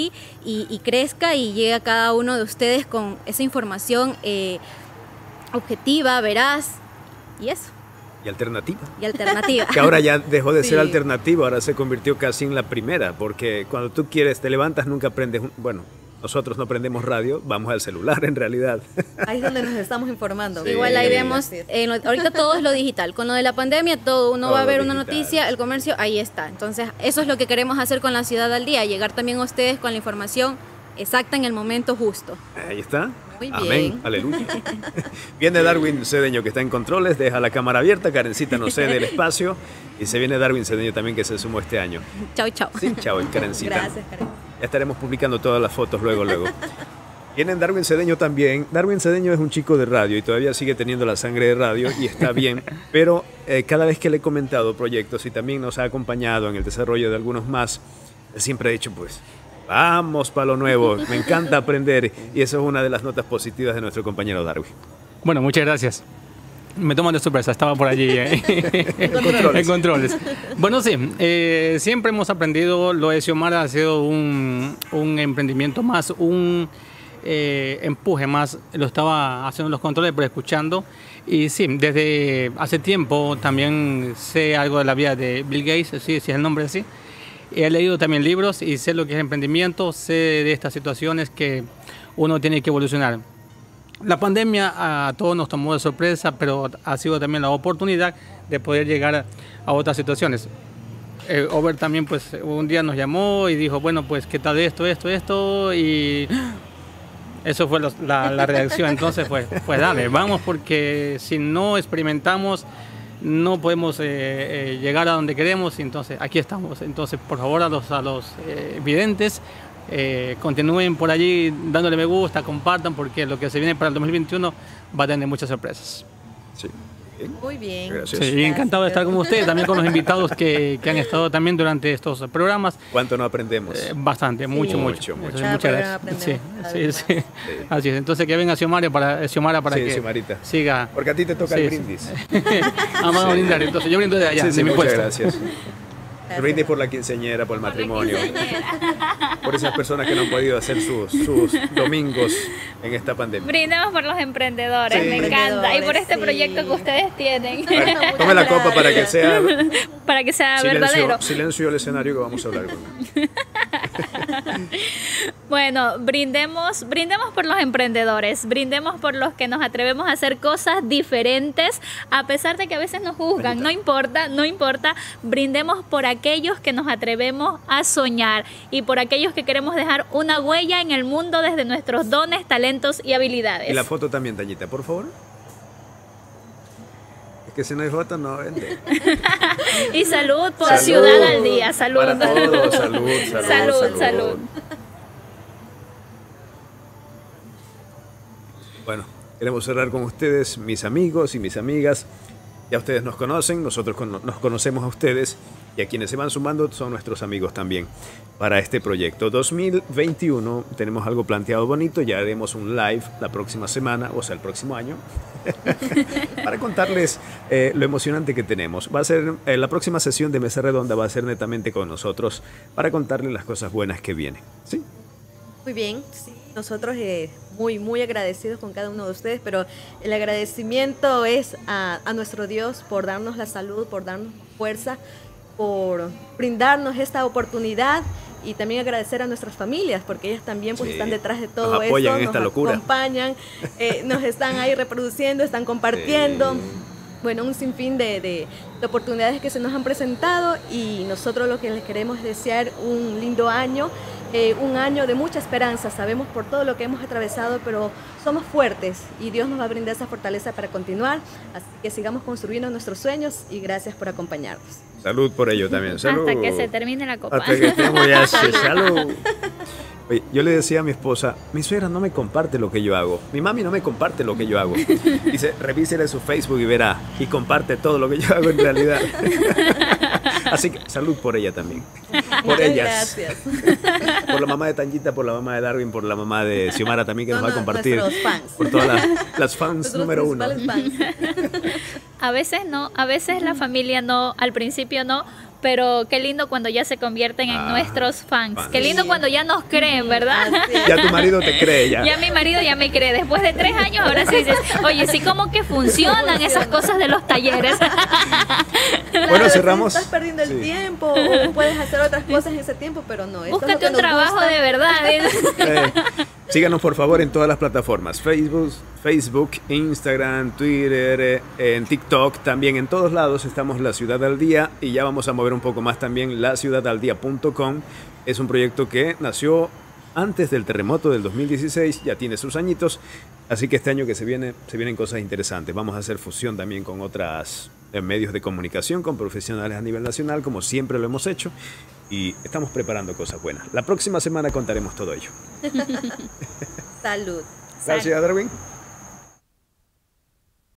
[SPEAKER 5] y crezca y llegue a cada uno de ustedes con esa información objetiva, veraz y eso.
[SPEAKER 1] ¿Y alternativa?
[SPEAKER 5] Y alternativa.
[SPEAKER 1] Que ahora ya dejó de ser
[SPEAKER 2] Sí.
[SPEAKER 1] alternativa, ahora se convirtió casi en la primera, porque cuando tú quieres, te levantas, nunca aprendes, bueno, nosotros no prendemos radio, vamos al celular en realidad.
[SPEAKER 2] Ahí es donde nos estamos informando.
[SPEAKER 1] Sí.
[SPEAKER 5] Igual ahí vemos,
[SPEAKER 2] Así es.
[SPEAKER 5] ahorita todo es lo digital, con lo de la pandemia todo, uno
[SPEAKER 1] Todo
[SPEAKER 5] va a ver
[SPEAKER 1] lo
[SPEAKER 5] una
[SPEAKER 1] digital.
[SPEAKER 5] noticia, el comercio, ahí está. Entonces eso es lo que queremos hacer con la Ciudad al Día, llegar también a ustedes con la información exacta en el momento justo.
[SPEAKER 1] Ahí está.
[SPEAKER 2] Muy
[SPEAKER 1] Amén,
[SPEAKER 2] bien.
[SPEAKER 1] aleluya. Viene Darwin Cedeño, que está en controles, deja la cámara abierta, Karencita nos cede el espacio, y se viene Darwin Cedeño también, que se sumó este año.
[SPEAKER 5] Chao, chao.
[SPEAKER 1] Sí, chao, Karencita.
[SPEAKER 2] Gracias, Karen.
[SPEAKER 1] Ya estaremos publicando todas las fotos luego. Viene Darwin Cedeño también. Darwin Cedeño es un chico de radio y todavía sigue teniendo la sangre de radio y está bien, pero cada vez que le he comentado proyectos y también nos ha acompañado en el desarrollo de algunos más, él siempre ha dicho, pues, vamos para lo nuevo, me encanta aprender, y eso es una de las notas positivas de nuestro compañero Darwin.
[SPEAKER 6] Bueno, muchas gracias. Me toman de sorpresa, estaba por allí
[SPEAKER 1] Controles.
[SPEAKER 6] en controles. Bueno, sí, siempre hemos aprendido, lo de Xiomara ha sido un emprendimiento más, un empuje más, lo estaba haciendo los controles, pero escuchando. Y sí, desde hace tiempo también sé algo de la vida de Bill Gates, sí es el nombre así. He leído también libros y sé lo que es emprendimiento, sé de estas situaciones que uno tiene que evolucionar. La pandemia a todos nos tomó de sorpresa, pero ha sido también la oportunidad de poder llegar a otras situaciones. Over también pues un día nos llamó y dijo, bueno, pues qué tal esto, y eso fue la reacción. Entonces pues dale, vamos, porque si no experimentamos no podemos llegar a donde queremos, y entonces aquí estamos. Entonces por favor a los videntes, continúen por allí dándole me gusta, compartan, porque lo que se viene para el 2021 va a tener muchas sorpresas.
[SPEAKER 1] Sí. Bien.
[SPEAKER 2] Muy bien.
[SPEAKER 1] Gracias.
[SPEAKER 6] Sí, encantado de estar con ustedes, también con los invitados que han estado también durante estos programas.
[SPEAKER 1] ¿Cuánto no aprendemos?
[SPEAKER 6] Bastante, mucho.
[SPEAKER 1] Mucho.
[SPEAKER 6] Entonces,
[SPEAKER 2] Cada
[SPEAKER 6] muchas
[SPEAKER 2] programa
[SPEAKER 6] gracias. Sí,
[SPEAKER 2] aprendemos,
[SPEAKER 6] sí,
[SPEAKER 2] cada
[SPEAKER 6] sí. Así es. Entonces que venga Xiomara para
[SPEAKER 1] Sí,
[SPEAKER 6] que
[SPEAKER 1] Xiomarita.
[SPEAKER 6] siga.
[SPEAKER 1] Porque a ti te toca
[SPEAKER 6] Sí,
[SPEAKER 1] el
[SPEAKER 6] sí.
[SPEAKER 1] brindis.
[SPEAKER 6] Vamos a brindar. Entonces yo brindo de allá,
[SPEAKER 1] Sí, sí,
[SPEAKER 6] de mi
[SPEAKER 1] muchas
[SPEAKER 6] puesto.
[SPEAKER 1] gracias. Brindis por la quinceañera, por el matrimonio, por esas personas que no han podido hacer sus domingos en esta pandemia.
[SPEAKER 3] Brindemos por los emprendedores,
[SPEAKER 1] Sí.
[SPEAKER 3] me encanta. Y por este
[SPEAKER 2] Sí.
[SPEAKER 3] proyecto que ustedes tienen.
[SPEAKER 1] Bueno, tome la copa para que sea
[SPEAKER 3] Para que sea verdadero.
[SPEAKER 1] silencio al escenario, que vamos a hablar con él.
[SPEAKER 3] Bueno, brindemos por los emprendedores, brindemos por los que nos atrevemos a hacer cosas diferentes, a pesar de que a veces nos juzgan, no importa, brindemos por aquellos que nos atrevemos a soñar y por aquellos que queremos dejar una huella en el mundo desde nuestros dones, talentos y habilidades.
[SPEAKER 1] Y la foto también, Tañita, por favor. Es que si no hay foto, no vende.
[SPEAKER 3] Y salud por
[SPEAKER 1] Salud.
[SPEAKER 3] Ciudad al Día, salud.
[SPEAKER 1] Para todos, salud.
[SPEAKER 3] Salud.
[SPEAKER 1] Bueno, queremos cerrar con ustedes, mis amigos y mis amigas. Ya ustedes nos conocen, nosotros nos conocemos a ustedes, y a quienes se van sumando son nuestros amigos también para este proyecto. 2021 tenemos algo planteado bonito, ya haremos un live la próxima semana, o sea, el próximo año, para contarles lo emocionante que tenemos. Va a ser la próxima sesión de Mesa Redonda, va a ser netamente con nosotros para contarles las cosas buenas que vienen. ¿Sí?
[SPEAKER 2] Muy bien, sí. Nosotros muy agradecidos con cada uno de ustedes, pero el agradecimiento es a nuestro Dios por darnos la salud, por darnos fuerza, por brindarnos esta oportunidad y también agradecer a nuestras familias, porque ellas también pues
[SPEAKER 1] Sí,
[SPEAKER 2] están detrás de todo
[SPEAKER 1] nos apoyan en
[SPEAKER 2] esto,
[SPEAKER 1] esta
[SPEAKER 2] nos
[SPEAKER 1] locura.
[SPEAKER 2] acompañan, nos están ahí reproduciendo, están compartiendo.
[SPEAKER 1] Sí.
[SPEAKER 2] Bueno, un sinfín de oportunidades que se nos han presentado, y nosotros lo que les queremos es desear un lindo año, un año de mucha esperanza. Sabemos por todo lo que hemos atravesado, pero somos fuertes y Dios nos va a brindar esa fortaleza para continuar. Así que sigamos construyendo nuestros sueños y gracias por acompañarnos.
[SPEAKER 1] Salud por ello también. Salud.
[SPEAKER 3] Hasta que se termine la copa.
[SPEAKER 1] Hasta que estemos ya. Salud. Oye, yo le decía a mi esposa, mi suegra no me comparte lo que yo hago, mi mami no me comparte lo que yo hago. Dice, revísele su Facebook y verá, y comparte todo lo que yo hago en realidad. Así que salud por ella también. Por
[SPEAKER 2] Muchas
[SPEAKER 1] ellas.
[SPEAKER 2] gracias.
[SPEAKER 1] Por la mamá de Tangita, por la mamá de Darwin, por la mamá de Xiomara también, que nos va a compartir.
[SPEAKER 2] Nuestros fans.
[SPEAKER 1] Por todas las fans
[SPEAKER 2] Nuestros
[SPEAKER 1] número uno.
[SPEAKER 2] principales fans.
[SPEAKER 3] A veces no, a veces la familia no, al principio no, pero qué lindo cuando ya se convierten en nuestros fans.
[SPEAKER 1] fans.
[SPEAKER 3] Qué lindo cuando ya nos creen, ¿verdad?
[SPEAKER 2] Así es.
[SPEAKER 1] Ya tu marido te cree ya.
[SPEAKER 3] Ya mi marido ya me cree. Después de 3 años, ahora sí dices, oye, sí, como que funcionan esas cosas de los talleres.
[SPEAKER 2] Claro,
[SPEAKER 1] Bueno,
[SPEAKER 2] si
[SPEAKER 1] cerramos.
[SPEAKER 2] estás perdiendo el
[SPEAKER 1] Sí.
[SPEAKER 2] tiempo o puedes hacer otras cosas en ese tiempo, pero no. esto es lo
[SPEAKER 3] Búscate
[SPEAKER 2] que
[SPEAKER 3] un
[SPEAKER 2] nos
[SPEAKER 3] trabajo
[SPEAKER 2] gusta.
[SPEAKER 3] de verdad.
[SPEAKER 1] Síganos por favor en todas las plataformas, Facebook, Instagram, Twitter, en TikTok, también en todos lados estamos La Ciudad al Día, y ya vamos a mover un poco más también laciudadaldia.com. Es un proyecto que nació antes del terremoto del 2016, ya tiene sus añitos, así que este año que se vienen cosas interesantes. Vamos a hacer fusión también con otras medios de comunicación, con profesionales a nivel nacional, como siempre lo hemos hecho, y estamos preparando cosas buenas. La próxima semana contaremos todo ello.
[SPEAKER 2] Salud.
[SPEAKER 1] Gracias, Darwin.